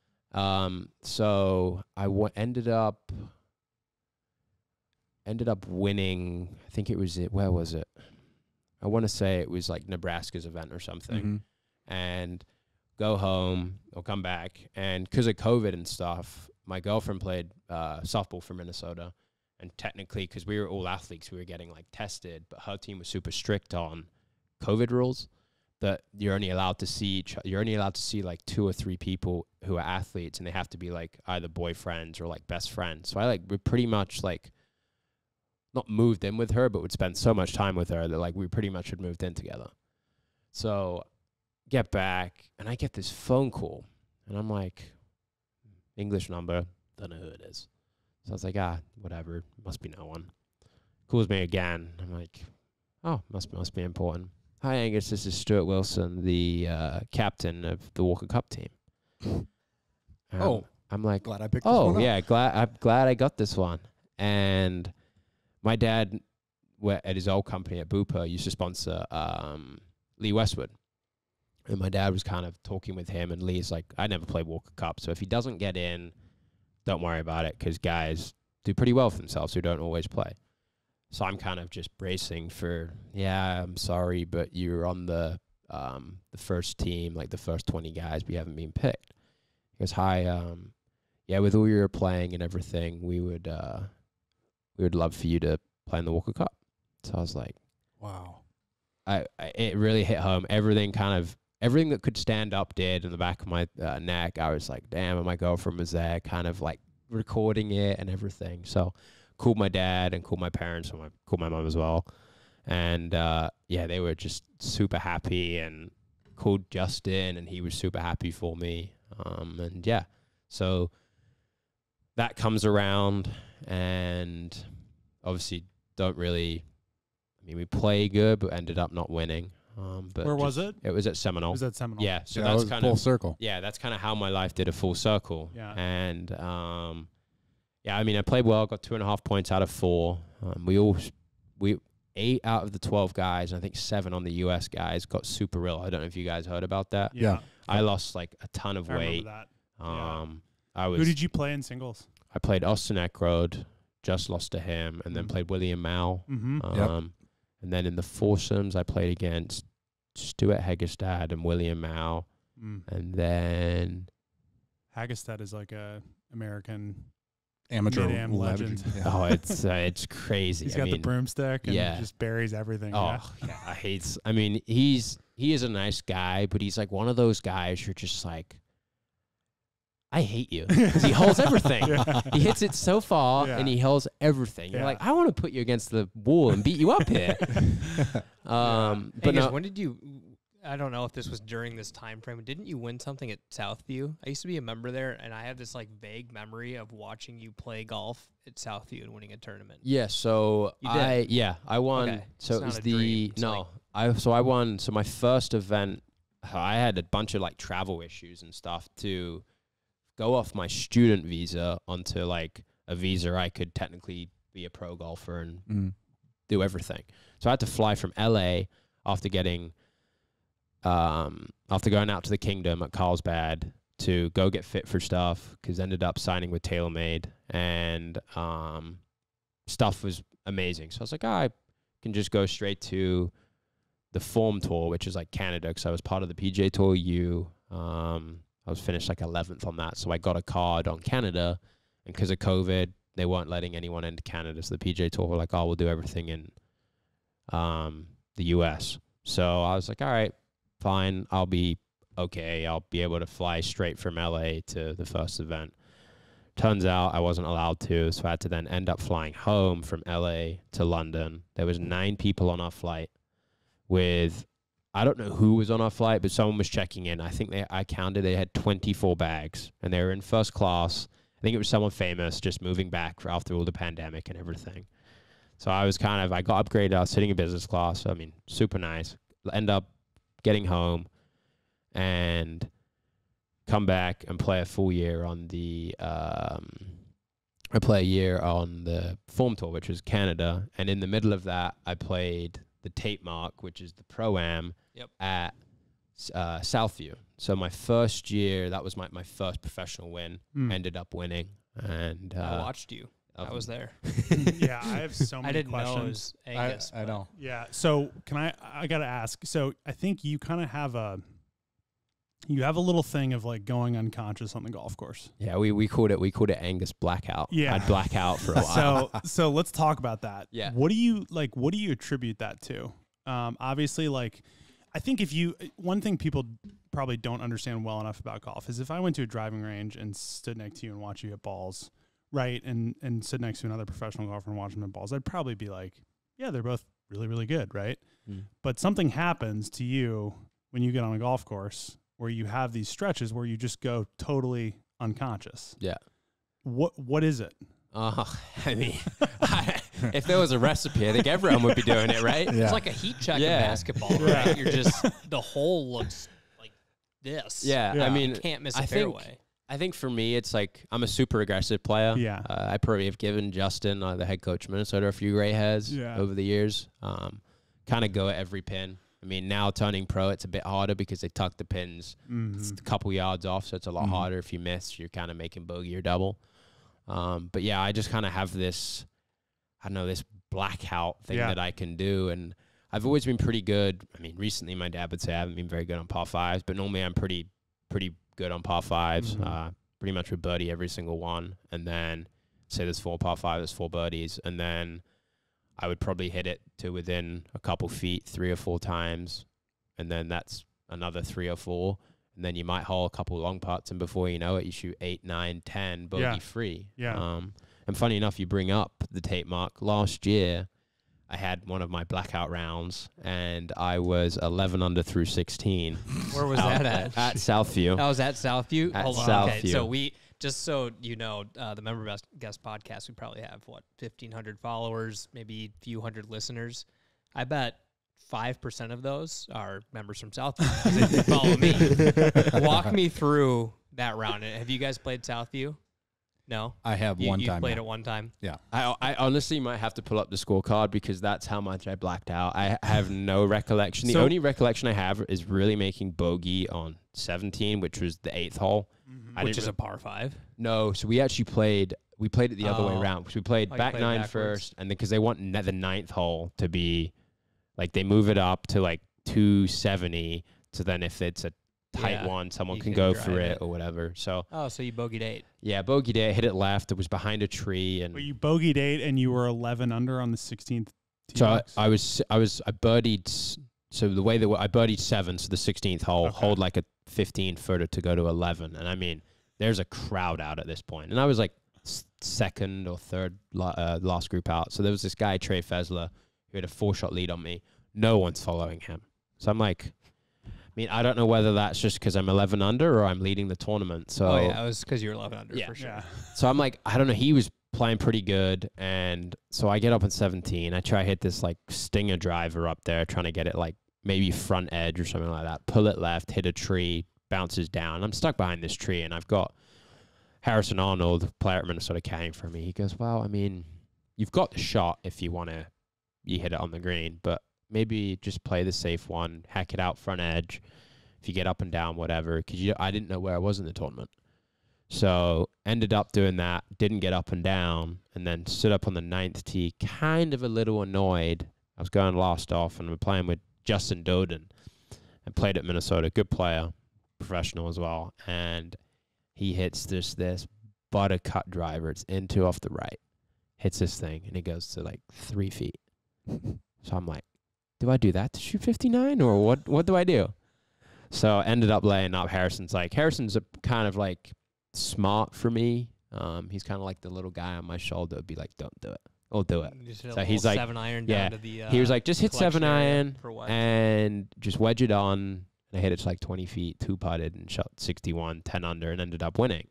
So I ended up winning. I think it was where was it? I want to say it was like Nebraska's event or something. Mm-hmm. And go home or come back. And because of COVID and stuff, my girlfriend played softball for Minnesota. And technically, because we were all athletes, we were getting like tested, but her team was super strict on COVID rules that you're only allowed to see like 2 or 3 people who are athletes, and they have to be like either boyfriends or like best friends. So we pretty much like not moved in with her, but would spend so much time with her that like we pretty much had moved in together. So get back, and I get this phone call, and I'm like, English number, don't know who it is. So I was like, whatever, must be no one. Calls me again. I'm like, oh, must be important. Hi, Angus, this is Stuart Wilson, the captain of the Walker Cup team. I'm like, glad I picked this one up. Yeah, I'm glad I got this one. And my dad, at his old company at Bupa, used to sponsor Lee Westwood. And my dad was kind of talking with him, and Lee's like, I never played Walker Cup, so if he doesn't get in, don't worry about it, because guys do pretty well for themselves who don't always play. So I'm kind of just bracing for, I'm sorry, but you're on the first team, like the first 20 guys, we haven't been picked. He goes, hi, with all your playing and everything, we would love for you to play in the Walker Cup. So I was like, wow. It really hit home. Everything that could stand up did in the back of my neck. I was like, damn, and my girlfriend was there kind of like recording it and everything. So called my dad and called my parents, and called my mom as well. And they were just super happy, and called Justin, and he was super happy for me. So that comes around, and obviously we play good, but ended up not winning. But where was it? It was at Seminole. It was at Seminole. Yeah, so that that's was kind full of circle. Yeah, that's kind of how my life did a full circle. Yeah. And I played well, got 2.5 points out of 4. We 8 out of the 12 guys, and I think 7 on the US guys got super ill. I don't know if you guys heard about that. Yeah. I lost like a ton of I weight. remember that. Who Who did you play in singles? I played Austin Eckroad, just lost to him, and then played William Mao. Mm-hmm. And then in the foursomes, I played against Stuart Hegestad and William Mao. And then Hagestad is like a American amateur Mid-Am legend. Yeah. It's crazy. He's got the broomstick and just buries everything. He is a nice guy, but he's like one of those guys you're just like, I hate you, because he holds everything. He hits it so far, and he holds everything. You're like, I want to put you against the wall and beat you up here. But Angus, when did you I don't know if this was during this time frame. Didn't you win something at Southview? I used to be a member there, and I have this like vague memory of watching you play golf at Southview and winning a tournament. Yeah, so I won. Okay. So It's it was not a dream. It's I won. So my first event, I had a bunch of like travel issues and stuff to go off my student visa onto like a visa I could technically be a pro golfer and do everything. So I had to fly from LA after getting after going out to the Kingdom at Carlsbad to go get fit for stuff, because ended up signing with TaylorMade, and stuff was amazing. So I was like, I can just go straight to the Form Tour, which is like Canada, because I was part of the PGA Tour U. I was finished like 11th on that, so I got a card on Canada, and because of COVID, they weren't letting anyone into Canada, so the PGA Tour were like, oh, we'll do everything in the U.S. So I was like, all right, fine, I'll be okay. I'll be able to fly straight from LA to the first event. Turns out I wasn't allowed to, so I had to then end up flying home from LA to London. There was 9 people on our flight with, I don't know who was on our flight, but someone was checking in. I think I counted, they had 24 bags, and they were in first class. I think it was someone famous just moving back after all the pandemic and everything. So I got upgraded. I was sitting in business class. So, I mean, super nice. End up getting home and come back and play a full year on the I play a year on the Form Tour, which was Canada, and in the middle of that I played the Tape Mark, which is the Pro-Am at Southview. So my first year, that was my first professional win. Ended up winning, and I watched you. I was there. Yeah, I have so many I didn't questions. know it was Angus. I know. Yeah. So I got to ask. So I think you kind of have a little thing of like going unconscious on the golf course. Yeah, we called it Angus blackout. Yeah. I'd black out for a while. So let's talk about that. Yeah. What do you attribute that to? Obviously, like, I think one thing people probably don't understand well enough about golf is if I went to a driving range and stood next to you and watched you hit balls, right, and stood next to another professional golfer and watched them hit balls, I'd probably be like, yeah, they're both really, really good, right? But something happens to you when you get on a golf course where you have these stretches where you just go totally unconscious. Yeah. What is it? I mean, if there was a recipe, I think everyone would be doing it, right? It's like a heat check in basketball, right? You're just, the hole looks like this. Yeah. I mean, you can't miss a fairway. I think for me, it's like I'm a super aggressive player. Yeah. I probably have given Justin, the head coach of Minnesota, a few gray hairs over the years. Kind of go at every pin. I mean, now turning pro, it's a bit harder because they tuck the pins it's a couple yards off, so it's a lot harder. If you miss, you're kind of making bogey or double. But yeah, I just kind of have this, I don't know, this blackout thing that I can do. And I've always been pretty good. I mean, recently my dad would say I haven't been very good on par 5s, but normally I'm pretty good on par 5s. Pretty much with birdie every single one. And then say there's 4 par 5s, there's 4 birdies. And then I would probably hit it to within a couple feet 3 or 4 times. And then that's another 3 or 4. And then you might hole a couple long putts, and before you know it, you shoot 8, 9, 10 bogey free. Yeah. And funny enough, you bring up the Tape Mark. Last year, I had one of my blackout rounds, and I was 11 under through 16. Where was that at? At Southview. I was at Southview? At Hold on. Southview. Okay, so just so you know, the Member Guest podcast, we probably have, 1,500 followers, maybe a few hundred listeners. I bet 5% of those are members from Southview. They follow me. Walk me through that round. Have you guys played Southview? No? I have one time. You played it one time? Yeah. I honestly might have to pull up the scorecard because that's how much I blacked out. I have no recollection. The only recollection I have is really making bogey on 17, which was the 8th hole. Which is a par 5? No, so we actually played it the other way around. Because we played back 9 backwards first, and then because they want the 9th hole to be, like, they move it up to like 270, so then if it's a tight one, someone can go for it or whatever. So so you bogeyed 8. Yeah, bogeyed 8, hit it left. It was behind a tree, and But you bogeyed 8 and you were 11 under on the 16th tee so box? I birdied. So the way that I birdied 7, so the 16th hole, hold like a 15-footer to go to 11, and I mean, there's a crowd out at this point, and I was like second or third last group out. So there was this guy Trey Fezler who had a 4-shot lead on me. No one's following him, so I'm like, mean, I don't know whether that's just because I'm 11 under or I'm leading the tournament. So Oh yeah, it was because you were 11 under Yeah. for sure. Yeah. So I'm like, I don't know. He was playing pretty good, and so I get up in 17. I try to hit this like stinger driver up there, trying to get it like maybe front edge or something like that. Pull it left, hit a tree, bounces down. I'm stuck behind this tree, and I've got Harrison Arnold, the player at Minnesota, carrying for me. He goes, well, I mean, you've got the shot if you want to, you hit it on the green, but maybe just play the safe one, hack it out front edge. If you get up and down, whatever, because I didn't know where I was in the tournament. So ended up doing that, didn't get up and down, and then stood up on the 9th tee, kind of a little annoyed. I was going last off, and we're playing with Justin Doden, and played at Minnesota. Good player, professional as well. And he hits this buttercut driver. It's into off the right. Hits this thing, and it goes to like 3 feet. So I'm like, do I do that to shoot 59, or what do I do? So ended up laying up. Harrison's a kind of like smart for me. He's kind of like the little guy on my shoulder would be like, don't do it. I'll do it. So he's like 7-iron down to the he was like, just hit collection area 7-iron for what? and just wedge it on. And I hit it to like 20 feet, 2-putted and shot 61, 10 under, and ended up winning.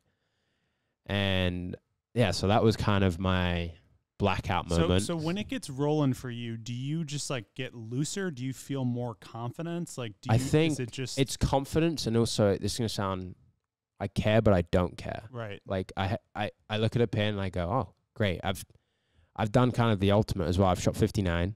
And yeah, so that was kind of my blackout moment. So when it gets rolling for you, do you just like get looser? Do you feel more confidence? Like, do you, I think is it just it's confidence, and also this is gonna sound, I care, but I don't care. right? Like I look at a pin and I go, oh, great. I've done kind of the ultimate as well. I've shot 59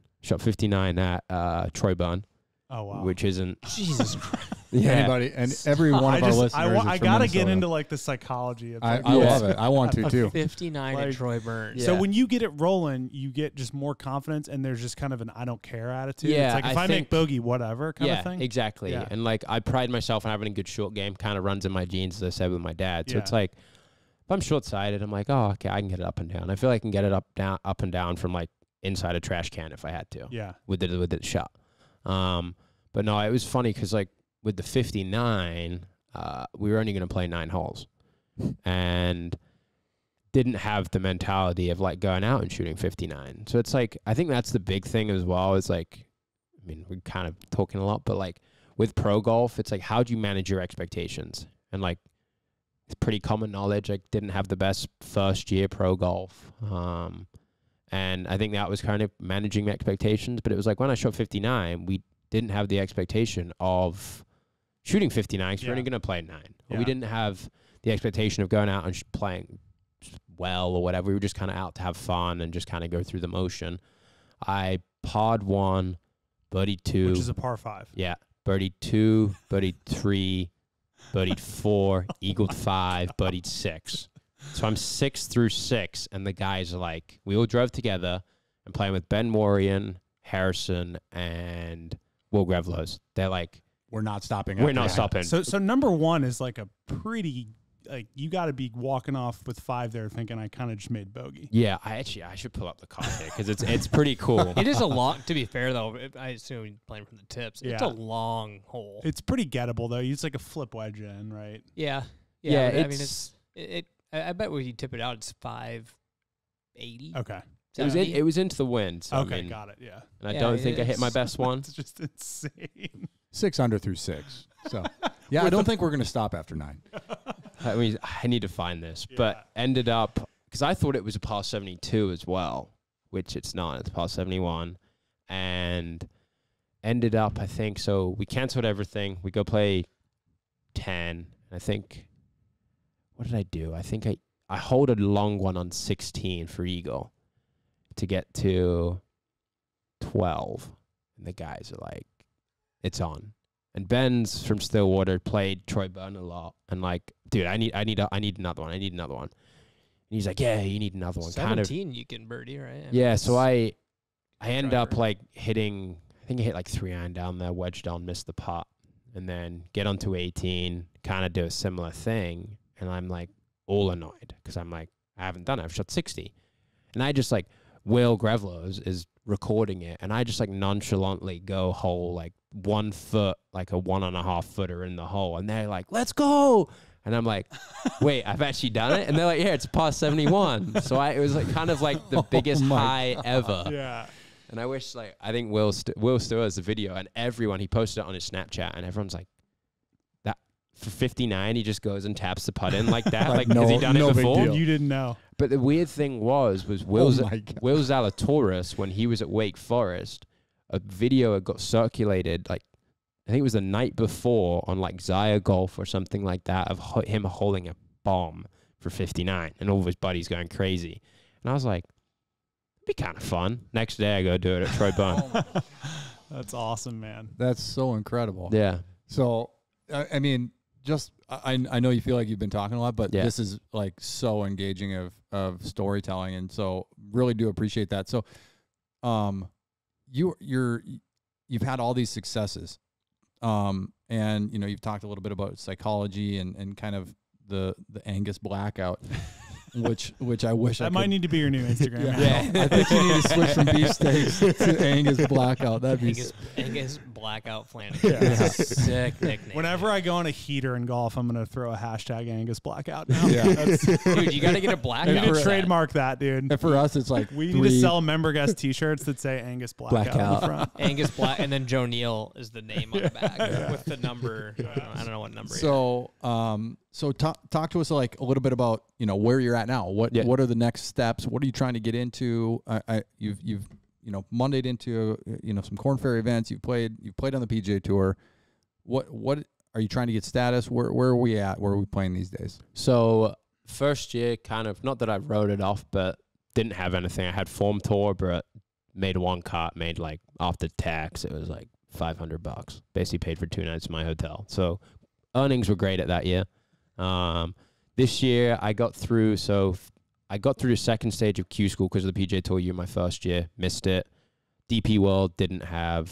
at Troy Byrne, Oh wow, which isn't Jesus Christ. yeah. Anybody and every one of our listeners. I is from gotta get Minnesota. into like the psychology of I like, love it. I want to too. 59 Like- at Troy Burns. So Yeah. when you get it rolling, you get just more confidence, and there's just kind of an I don't care attitude. Yeah, it's like if I I make think- bogey, whatever kind Yeah, of thing. exactly. Yeah. And like I pride myself on having a good short game. Kind of runs in my genes, as I said with my dad. So it's like if I'm short sighted, I'm like, oh, okay, I can get it up and down. I feel like I can get it up and down from like inside a trash can if I had to. Yeah. With the shot. But no, it was funny because like with the 59, we were only going to play 9 holes, and didn't have the mentality of like going out and shooting 59. So it's like I think that's the big thing as well. Is like, I mean, we're kind of talking a lot, but like with pro golf, it's like how do you manage your expectations? And like it's pretty common knowledge. Like didn't have the best first year pro golf. And I think that was kind of managing the expectations. But it was like when I shot 59, we didn't have the expectation of shooting 59 because we're only going to play 9. Or we didn't have the expectation of going out and playing well or whatever. We were just kind of out to have fun and just kind of go through the motion. I parred 1, birdied 2. Which is a par 5. Yeah. Birdied 2, birdied 3, birdied 4, eagled 5, birdied 6. So I'm 6 through 6, and the guys are like, we all drove together and playing with Ben Morian, Harrison, and Will Grevlos. They're like, We're not stopping. we're after not that. stopping. So number 1 is like a pretty like you got to be walking off with 5 there, thinking I kind of just made bogey. Yeah, I should pull up the card here because it's pretty cool. It is a long, to be fair though, I assume you're playing from the tips. It's Yeah. a long hole. It's pretty gettable though. It's like a flip wedge in, right? Yeah. Yeah, I mean, I bet when you tip it out, it's 580. Okay. It was into the wind. So Okay, I mean, got it. Yeah. and I Yeah, don't think I hit my it's- best one. It's just insane. 6 under through 6. So yeah, I don't think we're going to stop after 9. I mean, I need to find this, but ended up because I thought it was a par 72 as well, which it's not. It's par 71, and ended up I think so. We canceled everything. We go play 10. And I think what did I do? I think I hold a long one on 16 for eagle to get to 12, and the guys are like, it's on. And Ben's from Stillwater, played Troy Byrne a lot, and like, dude, I need another one. I need another one. And he's like, yeah, you need another one. 17 you can birdie, right? I mean, Yeah, so I end up driver. like hitting. I think I hit like 3-iron down there, wedged on, missed the putt, and then get onto 18, kind of do a similar thing, and I'm like all annoyed because I'm like, I haven't done it. I've shot 60, and I just like Will Grevlos is recording it, and I just like nonchalantly go hole like 1 foot, like a 1.5 footer in the hole, and they're like, let's go. And I'm like, wait, I've actually done it? And they're like, yeah, it's par 71. So it was like kind of like the biggest high ever. Yeah. And I wish, like, I think Will still has the video, and everyone, he posted it on his Snapchat, and everyone's like, for 59, he just goes and taps the putt in like that. Like, Has he done no it big before? deal. You didn't know. But the weird thing was Will my God. Will Zalatoris, when he was at Wake Forest, a video had got circulated, like, I think it was the night before on like Zaya Golf or something like that, of him holding a bomb for 59 and all of his buddies going crazy. And I was like, it'd be kind of fun. Next day I go do it at Troy Bone. That's awesome, man. That's so incredible. Yeah. So, I mean, just I know you feel like you've been talking a lot, but Yeah. this is like so engaging of storytelling, and so really do appreciate that. So, you've had all these successes, and you've talked a little bit about psychology and kind of the Angus blackout, which I wish That might need to be your new Instagram. yeah. I think you need to switch from beefsteaks to Angus blackout. That'd be Angus Blackout Flanagan. Yeah. That's a sick nickname. Whenever I go on a heater in golf, I'm gonna throw a hashtag Angus Blackout now. Yeah. Dude, you got to get a blackout. You need for to that. trademark that, dude. And for us, it's like We need to sell member guest T-shirts that say Angus Blackout on the front. Angus Black, and then Joe Neal is the name on the back with the number. I don't know what number. So, so talk to us like a little bit about where you're at now. What are the next steps? What are you trying to get into? You've Mondayed into some Corn Ferry events. You've played on the PGA Tour. What are you trying to get status? Where are we at? Where are we playing these days? So first year, kind of, not that I wrote it off, but didn't have anything. I had Form Tour, but made one cut, made like after tax, it was like $500. Basically paid for 2 nights in my hotel. So earnings were great at that year. This year I got through. So I got through the second stage of Q School because of the PGA Tour year, my first year, missed it. DP World didn't have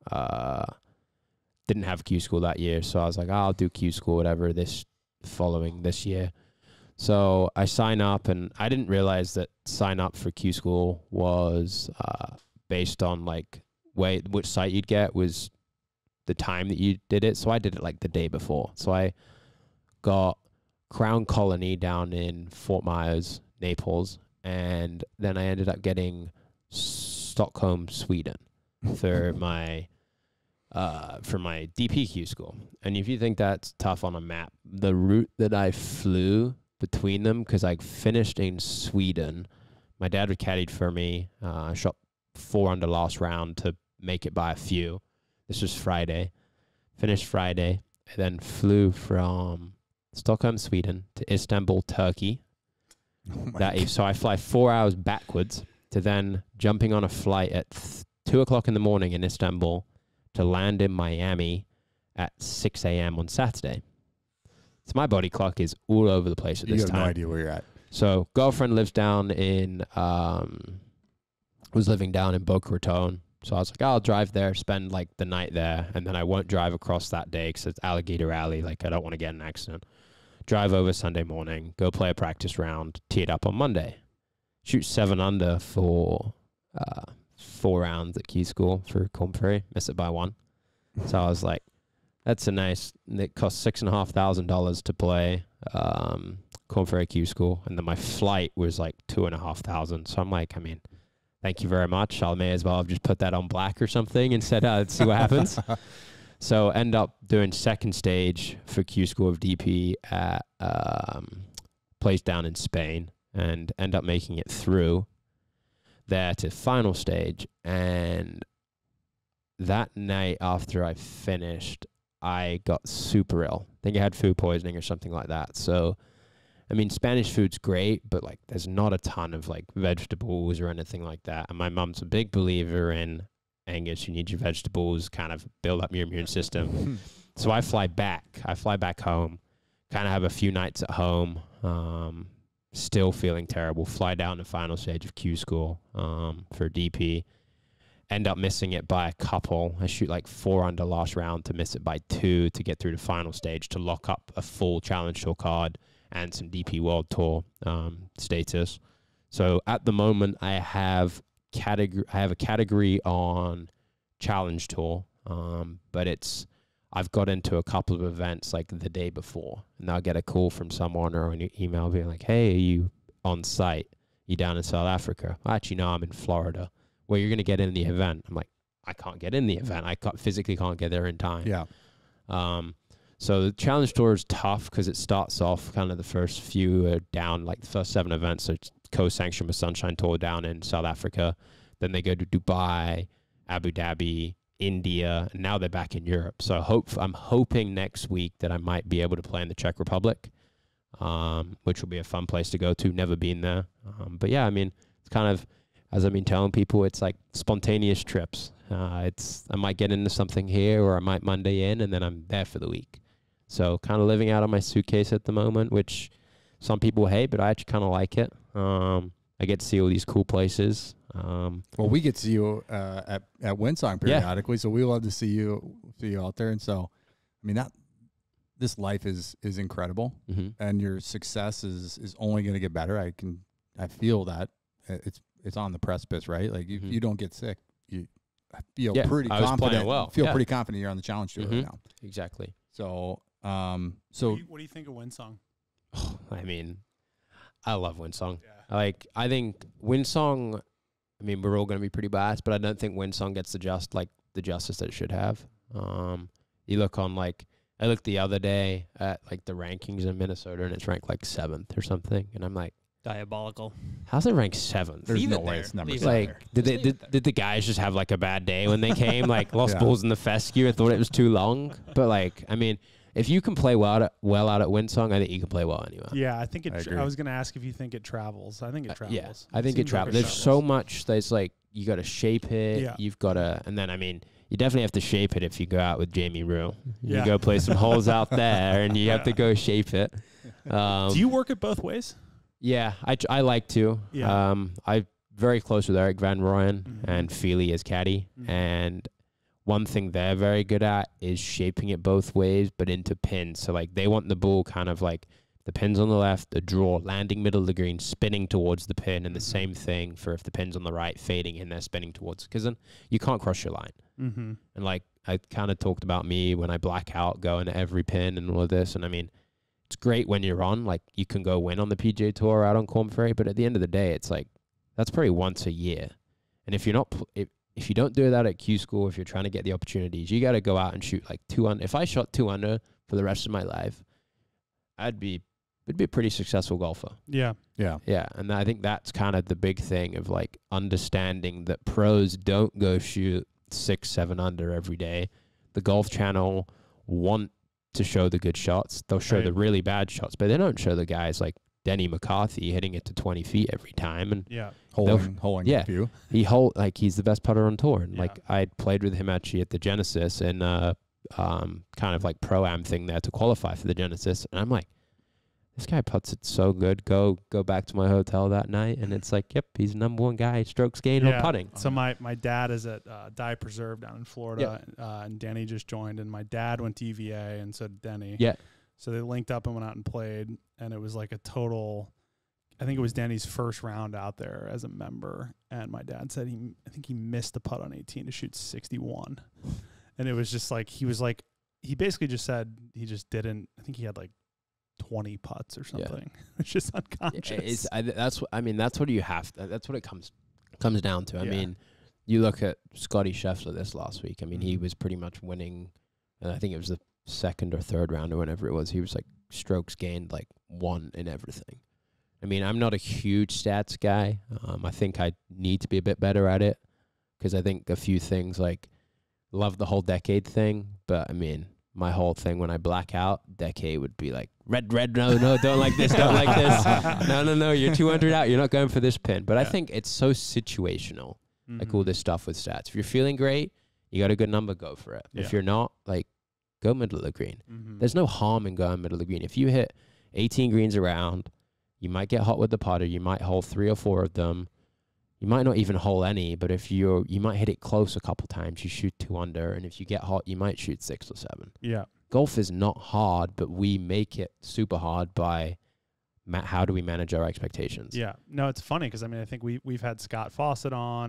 Q School that year. So I was like, I'll do Q School, whatever, this year. So I sign up, and I didn't realize that sign up for Q School was based on like which site you'd get was the time that you did it. So I did it like the day before. So I got Crown Colony down in Fort Myers, Naples, and then I ended up getting Stockholm, Sweden for my DPQ school. And if you think that's tough on a map, the route that I flew between them, because I finished in Sweden, my dad had caddied for me. I shot 4 under last round to make it by a few. This was Friday. Finished Friday, and then flew from Stockholm, Sweden to Istanbul, Turkey. So I fly 4 hours backwards to then jumping on a flight at 2 o'clock in the morning in Istanbul to land in Miami at 6 a.m. on Saturday. So my body clock is all over the place at this time. You have no idea where you're at. So girlfriend lives down in, was living down in Boca Raton. So I was like, I'll drive there, spend like the night there, and then I won't drive across that day because it's Alligator Alley. Like, I don't want to get in an accident. Drive over Sunday morning, go play a practice round, tee it up on Monday. Shoot 7 under for 4 rounds at Q School for Corn Ferry. Miss it by 1. So I was like, that's a nice, it cost $6,500 to play Corn Ferry Q School. And then my flight was like $2,500. So I'm like, I mean, thank you very much. I may as well have just put that on black or something and said, let's see what happens. So end up doing second stage for Q School of DP at place down in Spain, and end up making it through there to final stage. And that night after I finished, I got super ill. I think I had food poisoning or something like that. So, I mean, Spanish food's great, but like there's not a ton of like vegetables or anything like that. And my mom's a big believer in, Angus, you need your vegetables, kind of build up your immune system. So I fly back home, kind of have a few nights at home, still feeling terrible, fly down the final stage of Q School for DP, end up missing it by a couple. I shoot like 4 under last round to miss it by 2 to get through the final stage to lock up a full Challenge Tour card and some DP World Tour status. So at the moment, I have a category on Challenge Tour, but I've got into a couple of events like the day before, and I'll get a call from someone or an email being like, hey, are you on site? You down in South Africa? Well, actually, no, I'm in Florida. Well, you're going to get in the event. I'm like, I can't get in the event. I physically can't get there in time. Yeah. So the challenge tour is tough because it starts off kind of the first few are down, like the first 7 events are co-sanctioned with Sunshine Tour down in South Africa. Then they go to Dubai, Abu Dhabi, India, and now they're back in Europe. So I'm hoping next week that I might be able to play in the Czech Republic, which will be a fun place to go to. Never been there. But yeah, I mean, it's kind of, as I've been telling people, it's like spontaneous trips. I might get into something here, or I might Monday in, and then I'm there for the week. So kind of living out of my suitcase at the moment, which some people hate, but I actually kind of like it. I get to see all these cool places. Well, we get to see you at Windsong periodically, so we love to see you out there. And so, I mean, this life is incredible, and your success is only going to get better. I feel that it's on the precipice, right? Like if you don't get sick, you feel pretty confident. Pretty confident you're on the challenge tour right now. Exactly. So, what do you think of Windsong? I mean, I love Windsong. Yeah. Like, I think Windsong, I mean, we're all going to be pretty biased, but I don't think Windsong gets the justice that it should have. You look on, like, I looked the other day at, like, the rankings in Minnesota, and it's ranked, like, 7th or something. And I'm like, diabolical. How's it ranked 7th? There's no way it's number 7. Like, did the guys just have, like, a bad day when they came? Like, lost balls in the fescue and thought it was too long? But, like, I mean, if you can play well out at Windsong, I think you can play well anywhere. Yeah, I think I was going to ask if you think it travels. I think it travels. Yeah, I think it travels. There's so much that's like, you got to shape it. Yeah. You've got to, and then, I mean, you definitely have to shape it if you go out with Jamie Rue. You go play some holes out there, and you have to go shape it. Do you work it both ways? Yeah, I like to. Yeah. I'm very close with Eric Van Rooyen and Feely as caddy, and one thing they're very good at is shaping it both ways, but into pins. So, like, they want the ball kind of like the pin's on the left, the draw, landing middle of the green, spinning towards the pin, and the same thing for if the pin's on the right, fading in there, spinning towards, because then you can't cross your line. And, like, I kind of talked about me when I black out, going to every pin and all of this, and I mean, it's great when you're on, like, you can go win on the PGA Tour out on Corn Ferry, but at the end of the day, it's like, that's probably once a year. And if you're not, if you don't do that at Q School, if you're trying to get the opportunities, you got to go out and shoot like 2 under. If I shot 2 under for the rest of my life, it'd be a pretty successful golfer. Yeah. Yeah. Yeah. And I think that's kind of the big thing of like understanding that pros don't go shoot 6, 7 under every day. The Golf Channel want to show the good shots. They'll show the really bad shots, but they don't show the guys like Denny McCarthy hitting it to 20 feet every time. And holing a few. He's the best putter on tour. And like, I played with him actually at the Genesis and kind of like pro-am thing there to qualify for the Genesis. And I'm like, this guy putts it so good. Go back to my hotel that night, and it's like, yep, he's the #1 guy, strokes gained on putting. So my dad is at Die Preserve down in Florida, and Denny just joined, and my dad went to EVA, and so did Denny. Yeah. So they linked up and went out and played, and it was like a total, I think it was Denny's first round out there as a member, and my dad said I think he missed the putt on 18 to shoot 61. And it was just like, he basically just said he just didn't, I think he had like 20 putts or something. It's just unconscious. That's what you have. That's what it comes down to. I mean, you look at Scotty Scheffler this last week. I mean, he was pretty much winning, and I think it was the 2nd or 3rd round or whenever it was. He was like strokes gained like 1 in everything. I mean, I'm not a huge stats guy. I think I need to be a bit better at it because I think a few things like love the whole decade thing, but I mean, my whole thing when I black out, decade would be like, red, no, don't like this, don't like this. No, you're 200 out, you're not going for this pin. But I think it's so situational, like all this stuff with stats. If you're feeling great, you got a good number, go for it. If you're not, like, go middle of the green. There's no harm in going middle of the green. If you hit 18 greens around, you might get hot with the putter, you might hole 3 or 4 of them. You might not even hole any, but if you might hit it close a couple times, you shoot 2 under, and if you get hot, you might shoot 6 or 7. Yeah. Golf is not hard, but we make it super hard by how do we manage our expectations. Yeah. No, it's funny because, I mean, I think we've had Scott Fawcett on,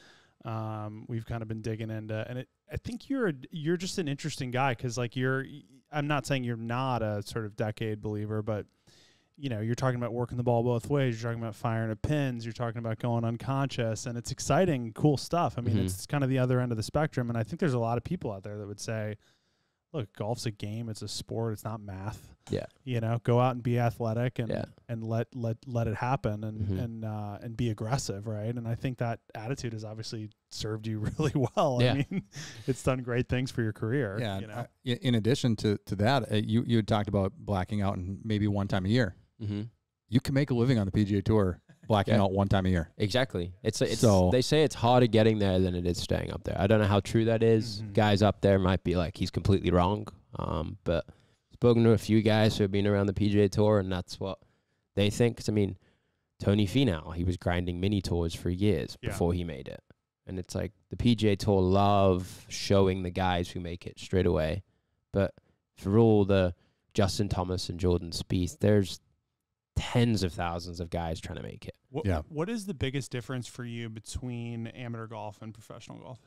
and we've kind of been digging into, and I think you're just an interesting guy because, like, I'm not saying you're not a sort of decade believer, but you know, you're talking about working the ball both ways. You're talking about firing at pins. You're talking about going unconscious, and it's exciting, cool stuff. I mean, it's kind of the other end of the spectrum, and I think there's a lot of people out there that would say, look, golf's a game. It's a sport. It's not math. Yeah. You know, go out and be athletic and Yeah. and let it happen and Mhm. and be aggressive, right? And I think that attitude has obviously served you really well. Yeah. I mean, it's done great things for your career. Yeah. You know? In addition to that, you had talked about blacking out and maybe one time a year. Mm-hmm. You can make a living on the PGA Tour blacking Yeah. out one time a year. Exactly. It's So- they say it's harder getting there than it is staying up there. I don't know how true that is. Mhm. Guys up there might be like he's completely wrong. But spoken to a few guys who have been around the PGA Tour, and that's what they think. 'Cause, I mean, Tony Finau, he was grinding mini tours for years Yeah. before he made it, and it's like the PGA Tour love showing the guys who make it straight away. But for all the Justin Thomas and Jordan Spieth, there's tens of thousands of guys trying to make it. Yeah. What is the biggest difference for you between amateur golf and professional golf?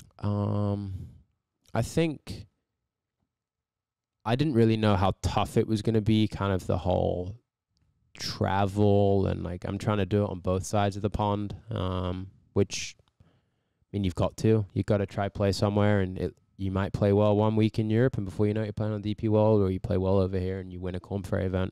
I think I didn't really know how tough it was going to be, kind of the whole travel, and like I'm trying to do it on both sides of the pond, which, I mean, you've got to try play somewhere, and you might play well one week in Europe, and before you know it, you're playing on DP World, or you play well over here and you win a Corn Ferry event.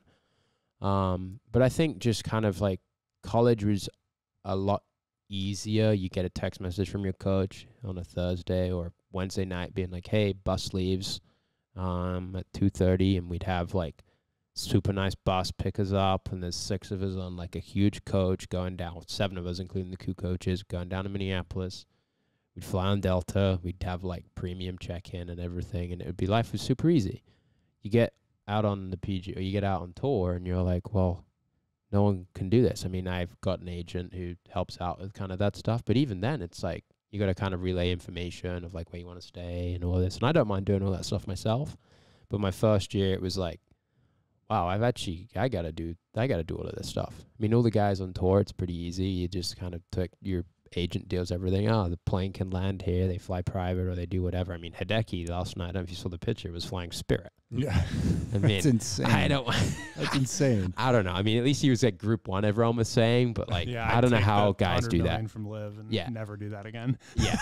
But I think just kind of like college was a lot easier. You get a text message from your coach on a Thursday or Wednesday night being like, hey, bus leaves at 2:30, and we'd have like super nice bus pick us up, and there's 6 of us on like a huge coach going down, 7 of us including the co-coaches, going down to Minneapolis. We'd fly on Delta. We'd have like premium check-in and everything, and life was super easy. You get out on the PG, or you get out on tour, and you're like, well, no one can do this. I mean, I've got an agent who helps out with kind of that stuff, but even then, it's like you got to kind of relay information of like where you want to stay and all this. And I don't mind doing all that stuff myself, but my first year, it was like, wow, I got to do all of this stuff. I mean, all the guys on tour, it's pretty easy. You just kind of your agent deals everything. Oh, the plane can land here. They fly private, or they do whatever. I mean, Hideki last night, I don't know if you saw the picture, was flying Spirit. Yeah. I mean, That's insane. That's insane. I don't know. I mean, at least he was at Group 1, everyone was saying, but like, Yeah, I don't know take how the guys do 100 that. million from Live and Yeah. never do that again. Yeah,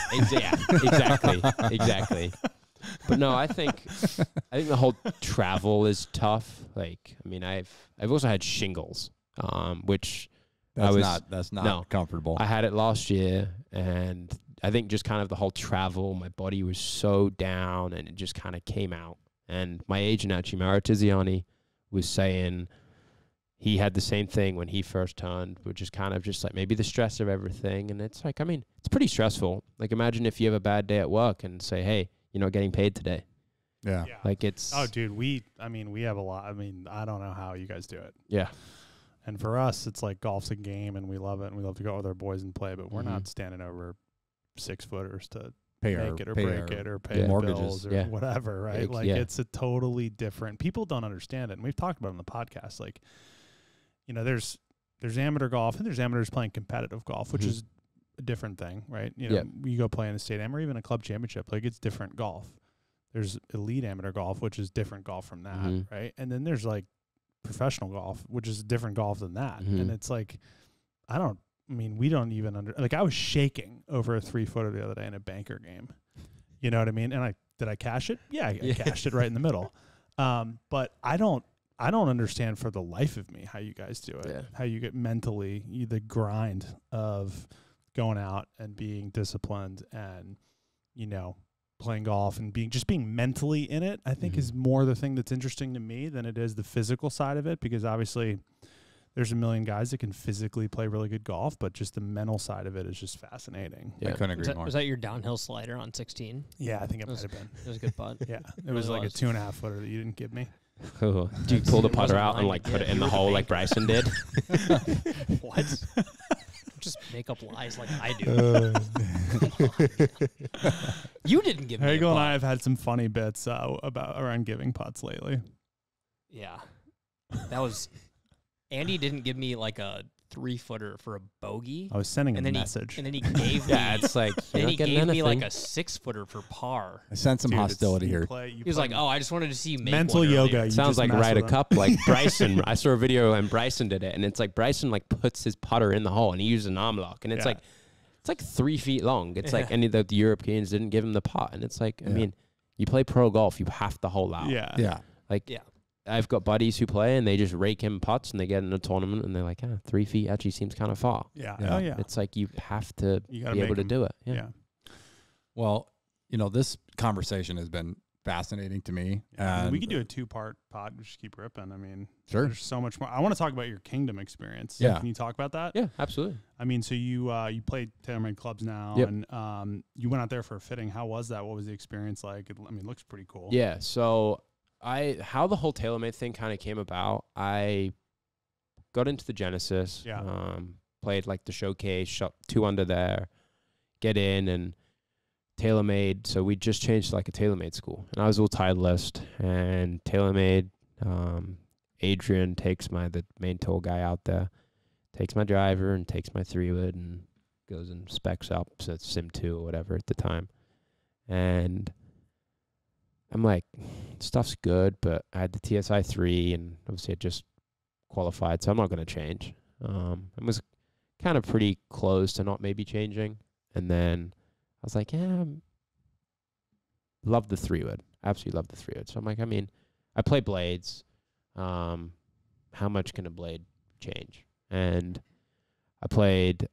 exactly. But no, I think the whole travel is tough. Like, I mean, I've also had shingles, which That's not no. comfortable. I had it last year, and I think just kind of the whole travel, my body was so down, and it just kind of came out. And my agent, actually, Mauro Tiziani, was saying he had the same thing when he first turned, which is kind of just like maybe the stress of everything. And it's like, I mean, it's pretty stressful. Like, imagine if you have a bad day at work and say, hey, you're not getting paid today. yeah. Like, it's... Oh, dude, we have a lot. I mean, I don't know how you guys do it. Yeah. And for us, it's like golf's a game, and we love it, and we love to go with our boys and play, but we're not standing over 6-footers to Pay make it or break it or pay yeah. the mortgages. bills or Yeah. whatever, right? Like, yeah. it's a totally different... People don't understand it, and we've talked about it on the podcast. Like, you know, there's amateur golf, and there's amateurs playing competitive golf, which is a different thing, right? You know, Yeah. you go play in the state am or even a club championship, like, it's different golf. There's elite amateur golf, which is different golf from that, right? And then there's like professional golf, which is different golf than that. And it's like, we don't even like, I was shaking over a 3-footer the other day in a banker game. You know what I mean? And did I cash it? Yeah, I cashed it right in the middle. But I don't understand for the life of me how you guys do it. Yeah. How you get mentally, the grind of going out and being disciplined and, you know, playing golf and being mentally in it, I think is more the thing that's interesting to me than it is the physical side of it, because obviously there's a million guys that can physically play really good golf, but just the mental side of it is just fascinating. I couldn't agree more. Was that your downhill slider on 16? Yeah, I think it might have been. It was a good putt. Yeah, it was like a 2.5-footer that you didn't give me. Do you pull the It putter wasn't out and mine. like put Yeah, it in you the were the hole like banker. Bryson did? What? Just make up lies like I do. You didn't give me a Hagel and putt. I have had some funny bits around giving putts lately. Yeah. That was... Andy didn't give me like a 3-footer for a bogey. I was sending and a then message. and then he gave me... Yeah, it's like, then you're he not getting gave me like anything. a 6-footer for par. I sense some Dude, hostility you here. He was like, oh, I just wanted to see you make mental one yoga. earlier." You Sounds just like mess Ryder with them. Cup, like Bryson. I saw a video and Bryson did it, and it's like Bryson like puts his putter in the hole and he uses an arm lock, and it's Yeah. like 3 feet long. It's like any of the Europeans didn't give him the putt, and it's like, I mean, you play pro golf, you have to hold out. Yeah. Like, Yeah. I've got buddies who play and they just rake in putts and they get in a tournament and they're like, 3 feet actually seems kind of far. Yeah. Yeah. Oh, yeah. It's like you have to You gotta be able make to 'em. do it. Yeah. Well, this conversation has been fascinating to me. Yeah, I mean, And we could do a 2-part pod. Just keep ripping. I mean, Sure. there's so much more. I want to talk about your Kingdom experience. Yeah. Can you talk about that? Yeah, absolutely. I mean, so you played TaylorMade clubs now, Yep. and you went out there for a fitting. How was that? What was the experience like? It looks pretty cool. Yeah. So how the whole TaylorMade thing kind of came about, I got into the Genesis. Yeah. Played like the showcase, shot 2 under there, get in and TaylorMade. So we just changed to like a TaylorMade school, and I was all Titleist and TaylorMade. Adrian takes the main tour guy out there, takes my driver and takes my 3-wood and goes and specs up. So it's Sim 2 or whatever at the time. And I'm like, stuff's good, but I had the TSI 3 and obviously I just qualified, so I'm not going to change. It was kind of pretty close to not maybe changing. And then I was like, love the 3-wood. Absolutely love the 3-wood. So I'm like, I mean, I play blades. How much can a blade change? And I played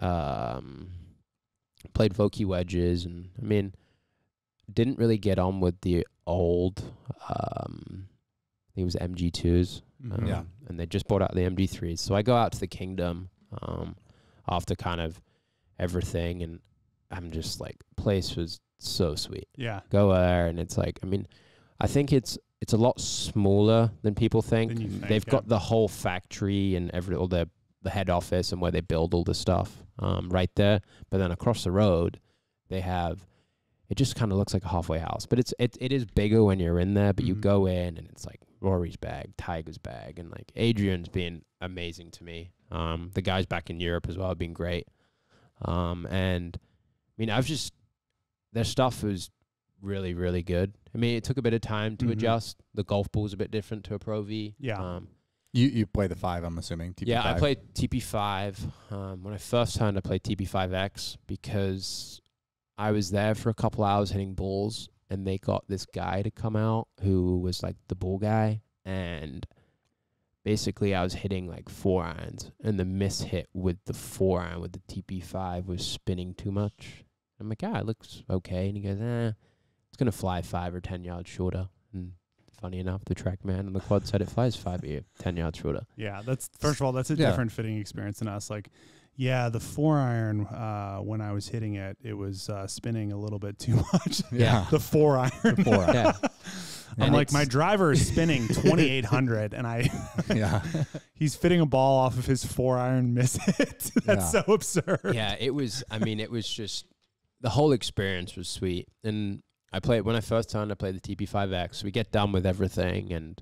Vokey wedges, and I mean, didn't really get on with the old. I think it was MG2s. Mhm. Yeah. And they just brought out the MG3s. So I go out to the Kingdom after kind of everything, and I'm just like, place was so sweet. Yeah. Go there, and it's like, I mean, I think it's a lot smaller than people think. Than you think, They've yeah. got the whole factory and all the head office and where they build all the stuff right there. But then across the road, they have. It just kind of looks like a halfway house, but it is bigger when you're in there. But you Mhm. go in, and it's like Rory's bag, Tiger's bag, and like Adrian's been amazing to me. The guys back in Europe as well have been great. And I mean, their stuff was really, really good. I mean, it took a bit of time to Mhm. adjust. The golf ball's a bit different to a Pro V. Yeah. You play the 5, I'm assuming. TP5. Yeah, I played TP5. When I first turned, I played TP5X because I was there for a couple hours hitting balls, and they got this guy to come out who was like the ball guy, and basically I was hitting like 4-irons, and the miss hit with the 4-iron with the TP5 was spinning too much. I'm like, it looks okay, and he goes, it's gonna fly 5 or 10 yards shorter. And funny enough, the track man on the quad said it flies 5 or 10 yards shorter. Yeah. That's first of all, that's a Yeah. different fitting experience than us. Like, yeah, the 4-iron, when I was hitting it, it was spinning a little bit too much. Yeah. The 4-iron. The 4-iron. Yeah. I'm And like, my it's- driver is spinning 2,800, and Yeah. he's fitting a ball off of his 4-iron miss hit. That's so absurd. Yeah, it was just, the whole experience was sweet. And when I first turned, I played the TP5X. We get done with everything, and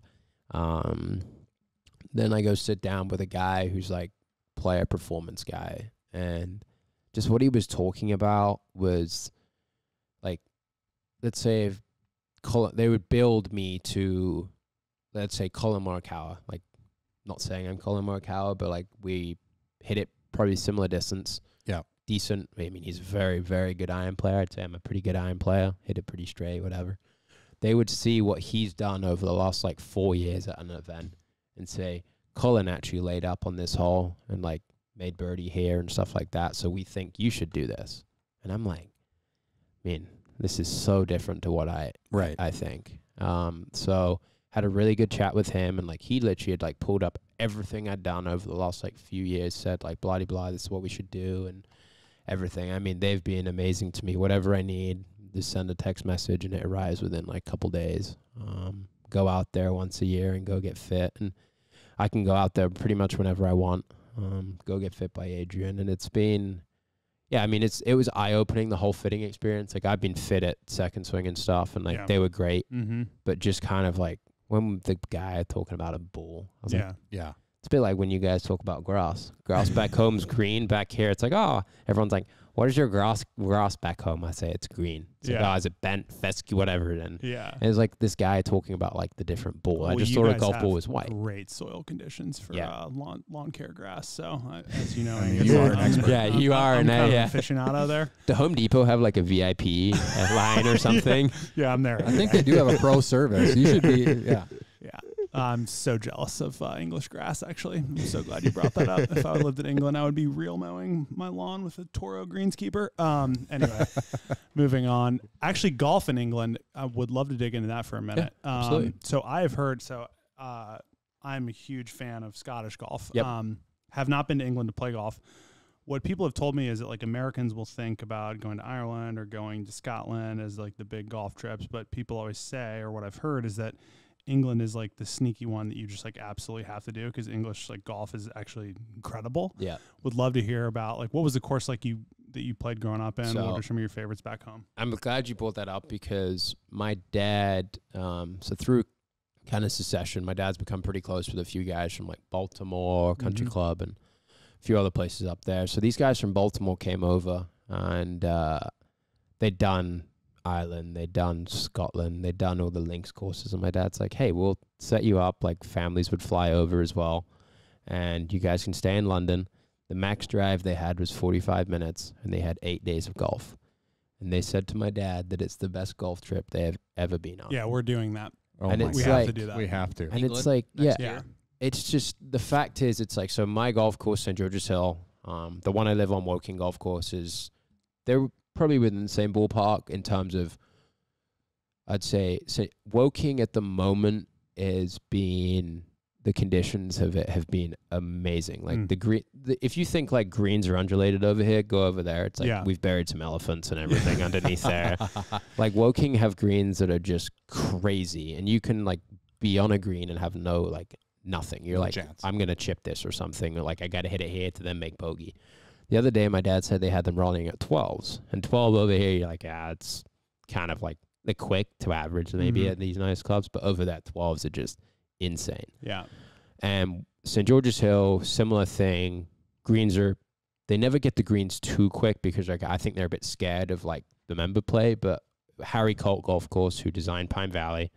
then I go sit down with a guy who's like player performance guy. And just what he was talking about was like, let's say if they would build me to, let's say, Colin Morikawa. Like, not saying I'm Colin Morikawa, but like we hit it probably similar distance. Yeah. Decent. I mean, he's a very, very good iron player. I'd say I'm a pretty good iron player. Hit it pretty straight, whatever. They would see what he's done over the last like 4 years at an event and say, Colin actually laid up on this hole and like made birdie here and stuff like that. So we think you should do this. And I'm like, man, this is so different to what I think. So had a really good chat with him, and like he literally had like pulled up everything I'd done over the last like few years, said like blah blah, this is what we should do and everything. I mean, they've been amazing to me. Whatever I need, just send a text message and it arrives within like a couple days. Go out there once a year and go get fit, and I can go out there pretty much whenever I want. Go get fit by Adrian, and it's been, yeah, I mean, it was eye-opening, the whole fitting experience. Like, I've been fit at Second Swing and stuff, and like they were great, but just kind of like when the guy talking about a ball, I was like, yeah. It's a bit like when you guys talk about grass. Grass back home's green, back here it's like, oh, everyone's like, what is your grass back home? I say it's green. It's like, Yeah. oh, is it bent, fescue, whatever. And Yeah. it's like this guy talking about like the different ball. I Well, just you thought a guys golf have ball was white. Great soil conditions for Yeah. lawn care grass. So, as you know, I mean, Angus, you are an I'm- expert. Yeah, you are I'm an kind of yeah. aficionado there. The Home Depot have like a VIP line or something. Yeah, I'm there. I think they do have a pro service. You should be, yeah. Yeah. I'm so jealous of English grass, actually. I'm so glad you brought that up. If I lived in England, I would be real mowing my lawn with a Toro greenskeeper. Anyway, moving on. Actually, golf in England, I would love to dig into that for a minute. absolutely. So I have heard, I'm a huge fan of Scottish golf. Yep. Have not been to England to play golf. What people have told me is that like Americans will think about going to Ireland or going to Scotland as like the big golf trips, but people always say, or what I've heard is that England is like the sneaky one that you just like absolutely have to do because English like golf is actually incredible. Yeah. Would love to hear about like what was the course like that you played growing up in? So- What are some of your favorites back home? I'm glad you brought that up because my dad, so through kind of secession, my dad's become pretty close with a few guys from like Baltimore Country Mhm. Club and a few other places up there. So these guys from Baltimore came over and they'd done Ireland, they'd done Scotland, they'd done all the links courses. And my dad's like, hey, we'll set you up. Like families would fly over as well. And you guys can stay in London. The max drive they had was 45 minutes and they had 8 days of golf. And they said to my dad that it's the best golf trip they have ever been on. Yeah, we're doing that. Oh And my it's We God. have to like- do that. We have to. And England it's like, yeah, next Yeah. year. it's just the fact is, it's like, so my golf course, St. George's Hill, the one I live on, Woking Golf Course, they're probably within the same ballpark in terms of, I'd say Woking at the moment is being, the conditions of it have been amazing. Like the green, if you think like greens are undulated over here, go over there. It's like Yeah. we've buried some elephants and everything underneath there. Like Woking have greens that are just crazy, and you can like be on a green and have no like nothing. You're No like, chance. I'm gonna chip this or something, or like I gotta hit it here to then make bogey. The other day, my dad said they had them rolling at 12s, and 12 over here, you're like, it's kind of like the quick to average maybe Mhm. at these nice clubs, but over that 12s are just insane. Yeah. And St. George's Hill, similar thing. Greens they never get the greens too quick because like I think they're a bit scared of like the member play. But Harry Colt Golf Course, who designed Pine Valley,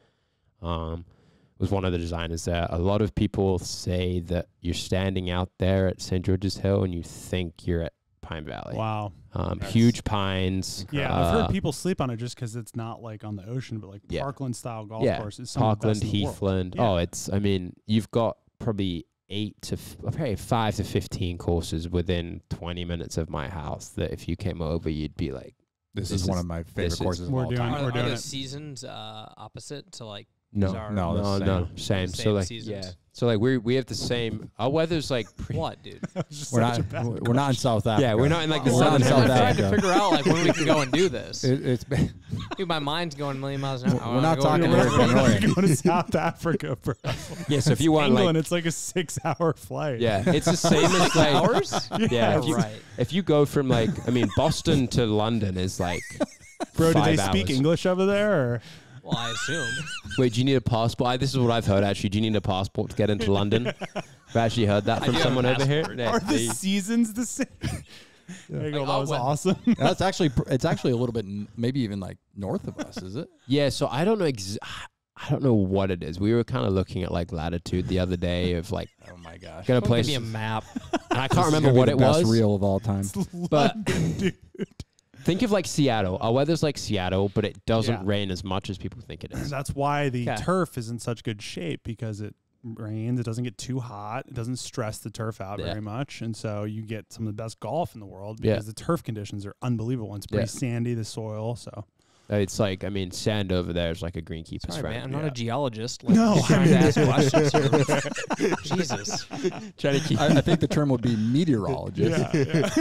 was one of the designers there. A lot of people say that you're standing out there at St. George's Hill and you think you're at Pine Valley. Wow. Huge pines. Yeah, I've heard people sleep on it just because it's not like on the ocean, but like Yeah. Parkland style golf Yeah, course is some Parkland, of the best in the world. Heathland. Yeah. Oh, it's, I mean, you've got probably probably 5 to 15 courses within 20 minutes of my house that if you came over, you'd be like, This This is one is- of my this favorite is- courses of We're all doing- time. we're Are doing the it. seasons opposite to like no, bizarre- No, no, the no, same. same. The So same like, seasons. yeah. So like we have the same, our weather's like, what, dude? Just We're such not. a bad We're not in South Africa. yeah, we're not in like the We're not southern in South I'm trying hemisphere. to Africa. figure out like when we can go and do this. It's been, Dude, my mind's going a million miles an hour. I We're wanna not go talking to Eric Van We're Rooyen. going to South Africa, bro. Yeah, so if you want England, like, it's like a 6-hour flight. yeah, it's the same as like, hours. yeah, if you, Right. if you go from like, I mean, Boston to London is like, Bro, do they 5 speak hours. English over there? Or? Well, I assume. Wait, do you need a passport? This is what I've heard actually. Do you need a passport to get into London? I've actually heard that I from do have a someone over here. passport. Yeah, Are the they- seasons the same? There you go. Like, That oh, was when- awesome. that's actually. It's actually a little bit, maybe even like north of us. Is it? yeah, so I don't know. I don't know what it is. We were kind of looking at like latitude the other day of like Oh my gosh. gonna Give place. me a map. And I This can't is remember gonna be what the it best was. reel of all time. But London, dude. think of like Seattle. Our weather's like Seattle, but it doesn't Yeah. rain as much as people think it is. That's why the Okay. turf is in such good shape because it rains. It doesn't get too hot. It doesn't stress the turf out Yeah. very much. And so you get some of the best golf in the world Yeah. because the turf conditions are unbelievable. It's pretty Yeah. sandy, the soil. So It's like, I mean, sand over there is like a greenkeeper's Sorry, man. friend. I'm not Yeah. a geologist. Like, No, just trying to ask questions here. Jesus. Trying to keep. I think the term would be meteorologist.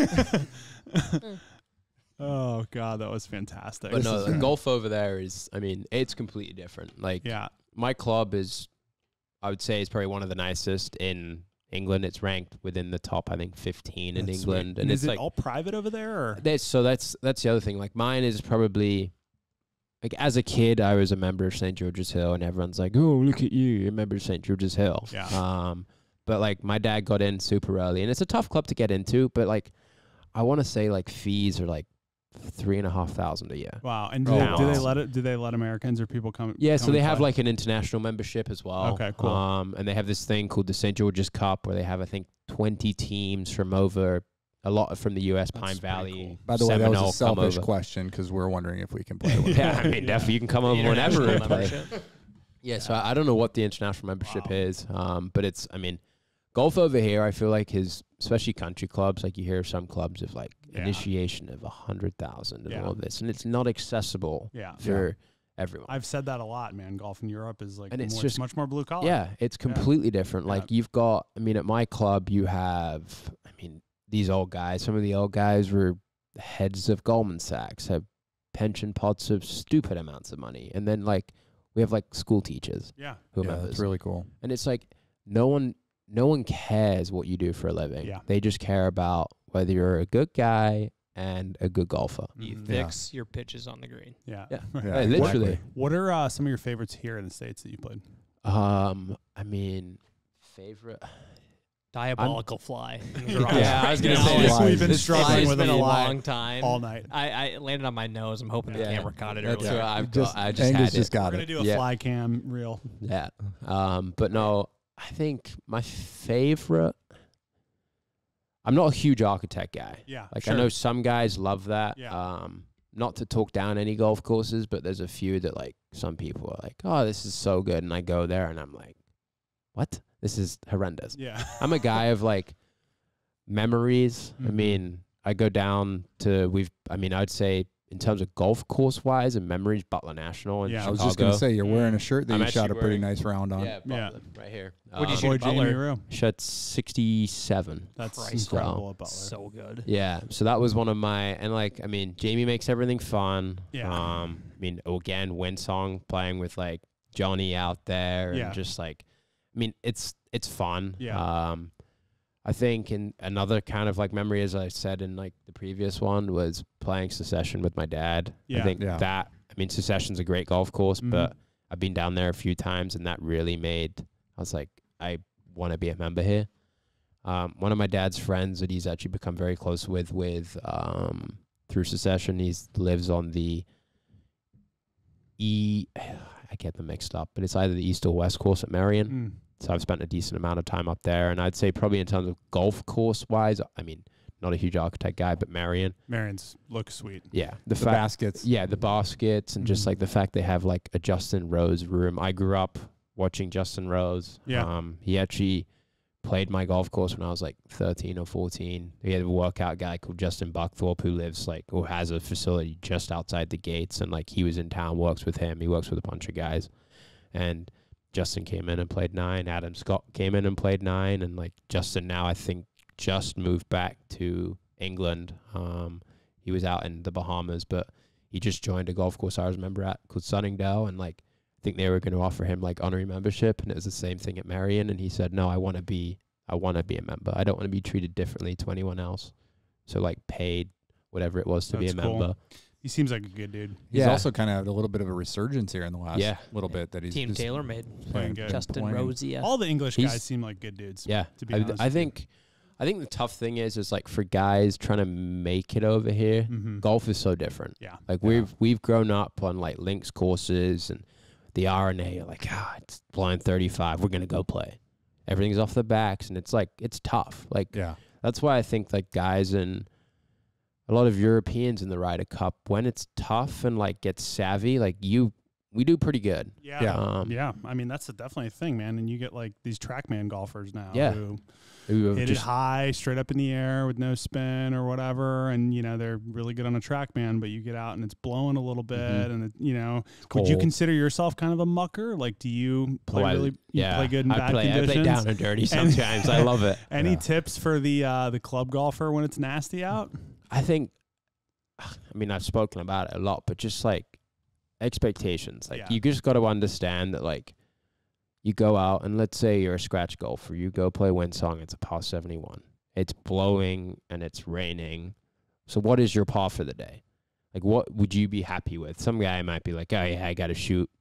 Oh God, that was fantastic. But no, like, golf over there is, I mean, it's completely different. Like, Yeah. my club is, I would say, is probably one of the nicest in England. It's ranked within the top, I think, 15 in That's England, sweet. and is it's it like all private over there? Or? that's the other thing. Like mine is probably like as a kid, I was a member of St. George's Hill, and everyone's like, "Oh, look at you, you're a member of St. George's Hill." Yeah. But like my dad got in super early, and it's a tough club to get into. But like, I want to say like fees are like $3,500 a year. Wow. And Oh, do wow. they let Americans or people come? Yeah, come so they and have play? like an international membership as well. Okay, cool. And they have this thing called the St. George's Cup where they have, I think, 20 teams from over a lot from the U.S. That's Pine pretty Valley. cool. By the way, that was a Seminole come selfish over. question because we're wondering if we can play with Yeah, I mean, definitely you can come over whenever International and play. membership. Yeah, so I don't know what the international membership Wow. is, but it's, I mean, golf over here, I feel like especially country clubs, like you hear some clubs of like Yeah. initiation of 100,000 and Yeah. all of this, and it's not accessible Yeah. for everyone. I've said that a lot, man. Golf in Europe is like And it's more, just- much more blue collar. Yeah, it's completely different. Yeah. Like you've got, I mean, at my club, you have, I mean, these old guys, some of the old guys were heads of Goldman Sachs, have pension pots of stupid amounts of money. And then like, we have like school teachers Yeah. who are Yeah, members. that's really cool. And it's like, no one cares what you do for a living. Yeah. They just care about whether you're a good guy and a good golfer. You Mhm. fix your pitches on the green. Yeah. Yeah. Yeah, Literally. exactly. What are some of your favorites here in the States that you played? I mean, favorite. Diabolical fly. Yeah, I was gonna say this. We've been This struggling fly with It's been a a fly long time. all night. I landed on my nose. I'm hoping the Yeah. camera caught it That's earlier. what I've Just- got. I just Angus had just it. We're got gonna it. do a Yeah. fly cam reel. Yeah. But no, I think my favorite. I'm not a huge architect guy. Yeah. Like sure. I know some guys love that. Yeah. Not to talk down any golf courses, but there's a few that like some people are like, oh, this is so good, and I go there and I'm like, what? This is horrendous. Yeah. I'm a guy of like memories. I Mhm. mean, I go down to I'd say in terms of golf course wise and memories, Butler National in Yeah, I Chicago. was just going to say, you're wearing a shirt that I'm you shot a actually pretty wearing- nice round on. Yeah, Yeah. Butler, right here. What did you shoot Boy, at Butler? Jamie Rowe. Shot 67. That's Christ. incredible at Butler. So good. Yeah, so that was one of my, and like, I mean, Jamie makes everything fun. Yeah. I mean, again, Windsong playing with like Johnny out there, Yeah. and just like, I mean, it's fun. Yeah. I think in another kind of like memory, as I said in like the previous one, was playing Secession with my dad. Yeah. I think Yeah. that, I mean, Secession's a great golf course, Mhm. but I've been down there a few times, and that really made, I was like, I want to be a member here. One of my dad's friends that he's actually become very close with through Secession, he lives on the I get them mixed up, but it's either the East or West course at Marion. Mm. So I've spent a decent amount of time up there, and I'd say probably in terms of golf course wise, I mean, not a huge architect guy, but Marion. Marion's looks sweet. Yeah, The baskets. Yeah, the baskets, and just Mhm. like the fact they have like a Justin Rose room. I grew up watching Justin Rose. Yeah. He actually played my golf course when I was like 13 or 14. He had a workout guy called Justin Buckthorpe who lives like, or has a facility just outside the gates, and like he was in town, works with him. He works with a bunch of guys, and Justin came in and played 9. Adam Scott came in and played 9, and like Justin now I think just moved back to England. He was out in the Bahamas, but he just joined a golf course I was a member at called Sunningdale, and like I think they were going to offer him like honorary membership, and it was the same thing at Marion, and he said, no, I want to be a member. I don't want to be treated differently to anyone else. So like paid whatever it was to be a That's cool. member. He seems like a good dude. He's Yeah. also kind of had a little bit of a resurgence here in the last Yeah. little bit that he's Team just TaylorMade. Playing good. Justin playing. Rosie. All the English He's- guys seem like good dudes. Yeah. To be honest I with you. think the tough thing is like for guys trying to make it over here, Mhm. golf is so different. Yeah. Like Yeah. we've grown up on like links courses, and the R&A are like, it's blind 35. We're going to go play. Everything's off the backs, and it's like, it's tough. Like, Yeah. that's why I think like guys and a lot of Europeans in the Ryder Cup, when it's tough and like gets savvy, like we do pretty good. Yeah. Yeah. Yeah. I mean, that's definitely a thing, man. And you get like these TrackMan golfers now Yeah. who Who hit it just- high, straight up in the air with no spin or whatever. And, you know, they're really good on a TrackMan, but you get out and it's blowing a little bit. Mhm. And, you know, would you cold. consider yourself kind of a mucker? Like, do you play play good in bad I conditions? play down and dirty sometimes. I love it. Any Yeah. tips for the club golfer when it's nasty out? I think, I mean, I've spoken about it a lot, but just like expectations. Like Yeah. you just got to understand that like you go out and let's say you're a scratch golfer, you go play Windsong, it's a par 71. It's blowing and it's raining. So what is your par for the day? Like what would you be happy with? Some guy might be like, oh yeah, I got to shoot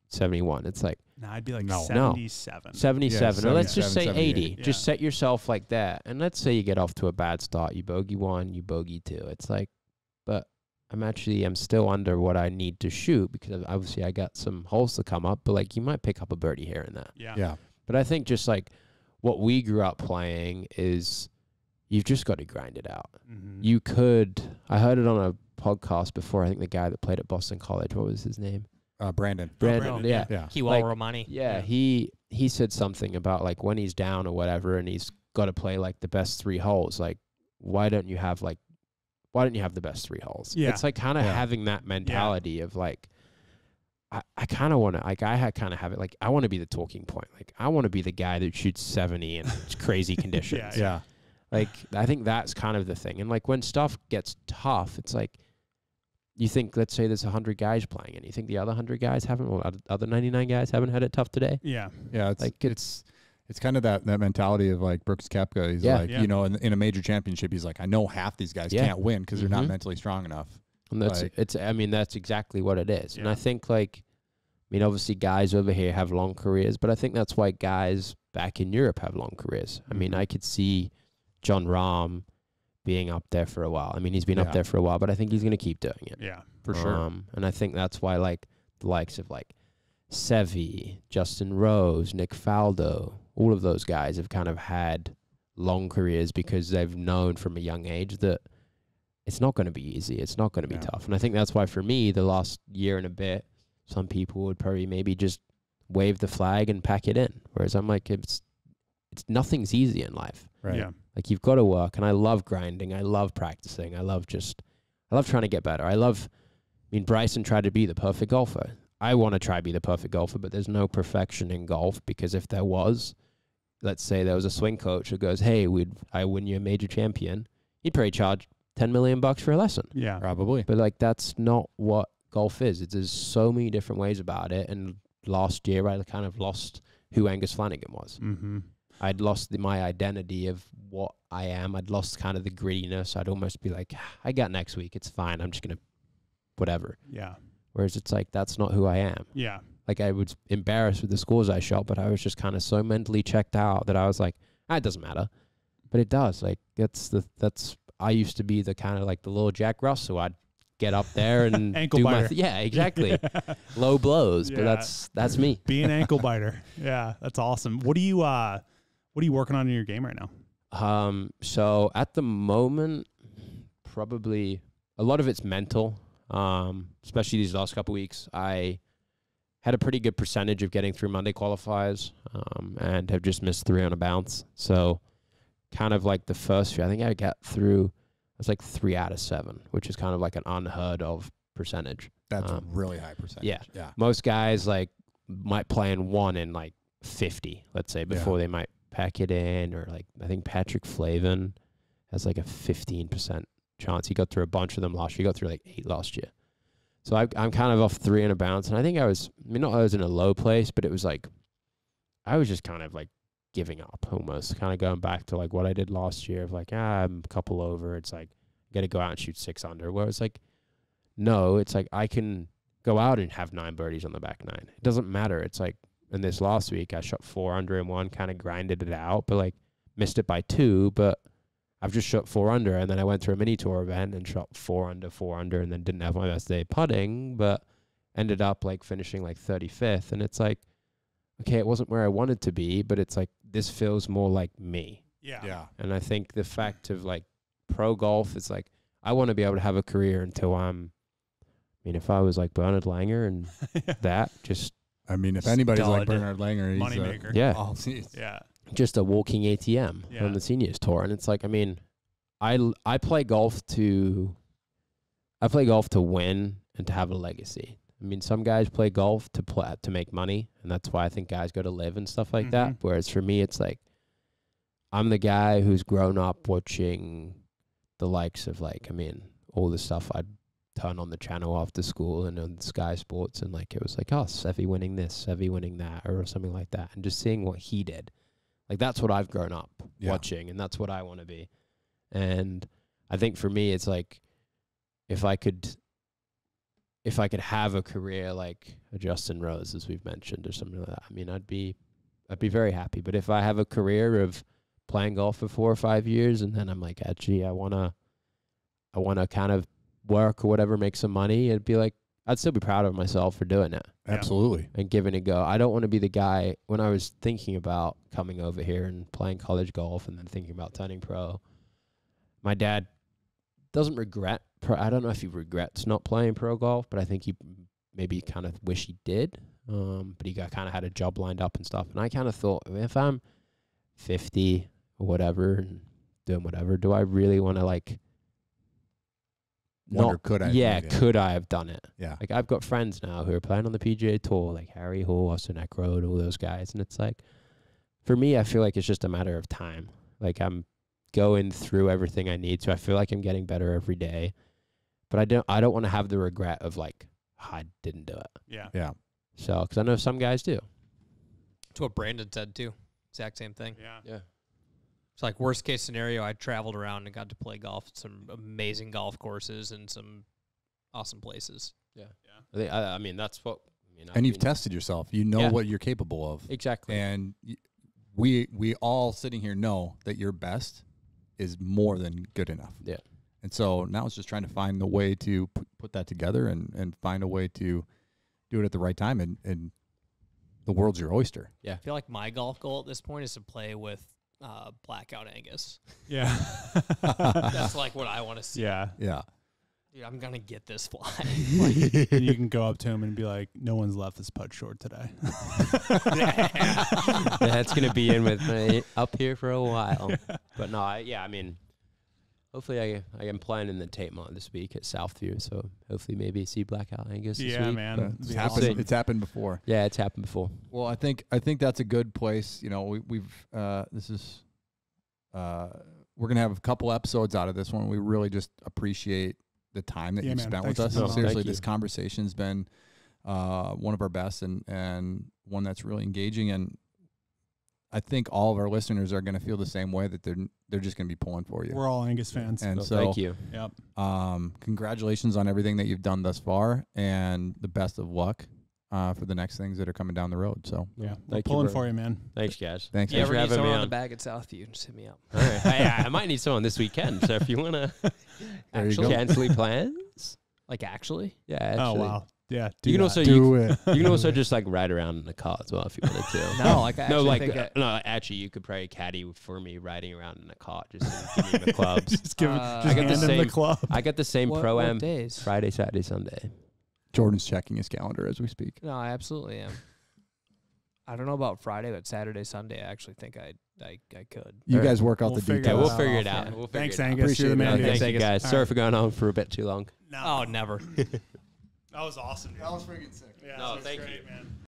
71. It's like No, I'd be like No. 77. 77, or let's just say 77, 80. 78. Just set yourself like that. And let's say you get off to a bad start. You bogey 1, you bogey 2. It's like, but I'm still under what I need to shoot because obviously I got some holes to come up, but like you might pick up a birdie here and there. Yeah. Yeah. But I think just like what we grew up playing is you've just got to grind it out. Mm-hmm. I heard it on a podcast before. I think the guy that played at Boston College, what was his name? Brandon. Brandon, yeah. Yeah. Kiwal Like, Romani. Yeah, he said something about like when he's down or whatever and he's got to play like the best 3 holes, like why don't you have the best 3 holes? Yeah. It's like kind of Yeah. having that mentality of like I kind of want to, like, I kind of have it, like, I want to be the talking point. Like, I want to be the guy that shoots 70 in crazy conditions. Yeah. Like, I think that's kind of the thing. And, like, when stuff gets tough, it's like, you think, let's say there's 100 guys playing, and you think the other 100 guys haven't, or other 99 guys haven't had it tough today? Yeah. Yeah. It's Like, it's kind of that mentality of like Brooks Koepka. He's Yeah. like, Yeah. you know, in a major championship, he's like, I know half these guys Yeah. can't win because they're not Mhm. mentally strong enough. And that's, Like- I mean, that's exactly what it is. And Yeah. I think, like, I mean, obviously guys over here have long careers, but I think that's why guys back in Europe have long careers. I mean, I could see John Rahm being up there for a while. I mean, he's been Yeah. up there for a while, but I think he's going to keep doing it. Yeah. For sure. And I think that's why, like, the likes of, like, Seve, Justin Rose, Nick Faldo, all of those guys have kind of had long careers because they've known from a young age that it's not going to be easy. It's not going to be Yeah. tough. And I think that's why, for me, the last year and a bit, some people would probably maybe just wave the flag and pack it in. Whereas I'm like, it's nothing's easy in life. Right. Yeah. Like, you've got to work, and I love grinding. I love practicing. I love trying to get better. I mean, Bryson tried to be the perfect golfer. I want to try to be the perfect golfer, but there's no perfection in golf, because if there was, let's say there was a swing coach who goes, hey, I win you a major champion, he'd probably charge $10 million for a lesson. Yeah. Probably. But, like, that's not what golf is. There's so many different ways about it. And last year, I kind of lost who Angus Flanagan was. Mm-hmm. I'd lost my identity of what I am. I'd lost kind of the grittiness. I'd almost be like, I got next week. It's fine. I'm just going to whatever. Yeah. Whereas it's like, that's not who I am. Yeah. Like, I was embarrassed with the scores I shot, but I was just kind of so mentally checked out that I was like, it doesn't matter. But it does. Like, I used to be the kind of like the little Jack Russell. I'd get up there and Ankle do biter. yeah, exactly. Low blows, but Yeah. that's me. Be an ankle biter. Yeah. That's awesome. What are you working on in your game right now? So at the moment, probably a lot of it's mental. Especially these last couple weeks, I had a pretty good percentage of getting through Monday qualifiers, and have just missed 3 on a bounce. So kind of like the first few, I think I got through, it was like 3 out of 7, which is kind of like an unheard of percentage. That's a really high percentage. Yeah. Yeah. Most guys like might play in 1 in like 50, let's say, before they might pack it in. Or like, I think Patrick Flavin has like a 15% chance. He got through a bunch of them last year. He got through like 8 last year. So I'm kind of off 3 in a bounce. And I think I was in a low place, but it was like, I was just kind of like giving up almost, kind of going back to like what I did last year of like, I'm a couple over. It's like, I got to go out and shoot 6 under. Where it's like, no, it's like I can go out and have 9 birdies on the back 9. It doesn't matter. It's like, in this last week, I shot 4 under in 1, kind of grinded it out, but like missed it by 2, but I've just shot 4 under, and then I went to a mini tour event and shot 4 under, and then didn't have my best day putting, but ended up like finishing like 35th. And it's like, okay, it wasn't where I wanted to be, but it's like, this feels more like me. Yeah. Yeah. And I think the fact of like pro golf, it's like, I want to be able to have a career until if I was like Bernard Langer and that, just, I mean, if anybody's like Stud. Bernard Langer, he's Moneymaker. yeah. Oh, geez. Yeah. just a walking ATM Yeah. on the seniors tour. And it's like, I mean, I play golf to win and to have a legacy. I mean, some guys play golf to make money, and that's why I think guys go to live and stuff like that. Whereas for me, it's like, I'm the guy who's grown up watching the likes of like, I mean, all the stuff I'd turn on the channel after school and on Sky Sports, and like, it was like, oh, Seve winning this, Seve winning that, or something like that. And just seeing what he did. Like, that's what I've grown up watching, and that's what I want to be. And I think for me, it's like, if if I could have a career like a Justin Rose, as we've mentioned, or something like that, I mean, I'd be very happy. But if I have a career of playing golf for 4 or 5 years, and then I'm like, actually, I wanna kind of work or whatever, make some money, it'd be like, I'd still be proud of myself for doing it. Absolutely. And giving it a go. I don't want to be the guy, when I was thinking about coming over here and playing college golf and then thinking about turning pro, my dad doesn't regret, I don't know if he regrets not playing pro golf, but I think he maybe kind of wish he did. But he kind of had a job lined up and stuff. And I kind of thought, if I'm 50 or whatever and doing whatever, do I really want to like, could I? Yeah, could I have done it? Yeah. Like I've got friends now who are playing on the PGA Tour, like Harry Hall, Austin Eckroyd, all those guys, and it's like, for me, I feel like it's just a matter of time. Like I'm going through everything I need, so I feel like I'm getting better every day. But I don't want to have the regret of like, I didn't do it. Yeah. Yeah. So, because I know some guys do. That's what Brandon said too. Exact same thing. Yeah. It's like worst case scenario, I traveled around and got to play golf at some amazing golf courses and some awesome places. Yeah. I mean, that's what. And you've tested yourself. You know what you're capable of. Exactly. And we all sitting here know that your best is more than good enough. Yeah. And so now it's just trying to find the way to put that together and find a way to do it at the right time. And the world's your oyster. Yeah. I feel like my golf goal at this point is to play with Blackout Angus. Yeah. That's like what I want to see. Yeah. Yeah. Dude, I'm going to get this fly. And you can go up to him and be like, no one's left this putt short today. That's going to be in with me up here for a while. But no, I mean, hopefully I am playing in the Tate Mont this week at Southview, so hopefully maybe see Blackout Angus this week. Man. It's happened. It's happened before. Yeah, it's happened before. Well, I think that's a good place. You know, we've we're gonna have a couple episodes out of this one. We really just appreciate the time that you've spent with us. No, Seriously, thank this you. conversation's been one of our best and one that's really engaging. And I think all of our listeners are going to feel the same way, that they're just going to be pulling for you. We're all Angus fans. And So thank you. Yep. Congratulations on everything that you've done thus far, and the best of luck for the next things that are coming down the road. So Yeah. We're Thank you, pulling bro. for you, man. Thanks, guys. thanks. You Thanks ever for need having someone me on the on. bag at Southview, just hit me up. All right. I might need someone this weekend, so if you want to There you actually go. cancel plans. Like actually? Yeah, actually. Oh, wow. Yeah. You can also Do it. you can also just like ride around in the car as well if you wanted to. No, like I No, actually like think no, actually, you could probably caddy for me riding around in a car, just give me the clubs. Just give I just got hand the him the same- club. I got the same what pro am days? Friday, Saturday, Sunday. Jordan's checking his calendar as we speak. No, I absolutely am. I don't know about Friday, but Saturday, Sunday, I actually think I could. You All right. guys work out We'll the figure Yeah, details. we'll out. figure it Yeah. out. We'll figure Thanks, it out. Angus. You're the Appreciate man. it. dude. Thank you, Angus. guys. All Sorry right. for going on for a bit too long. Oh, never. That was awesome. Dude. That was freaking sick. Yeah, No, that was thank great, you. man.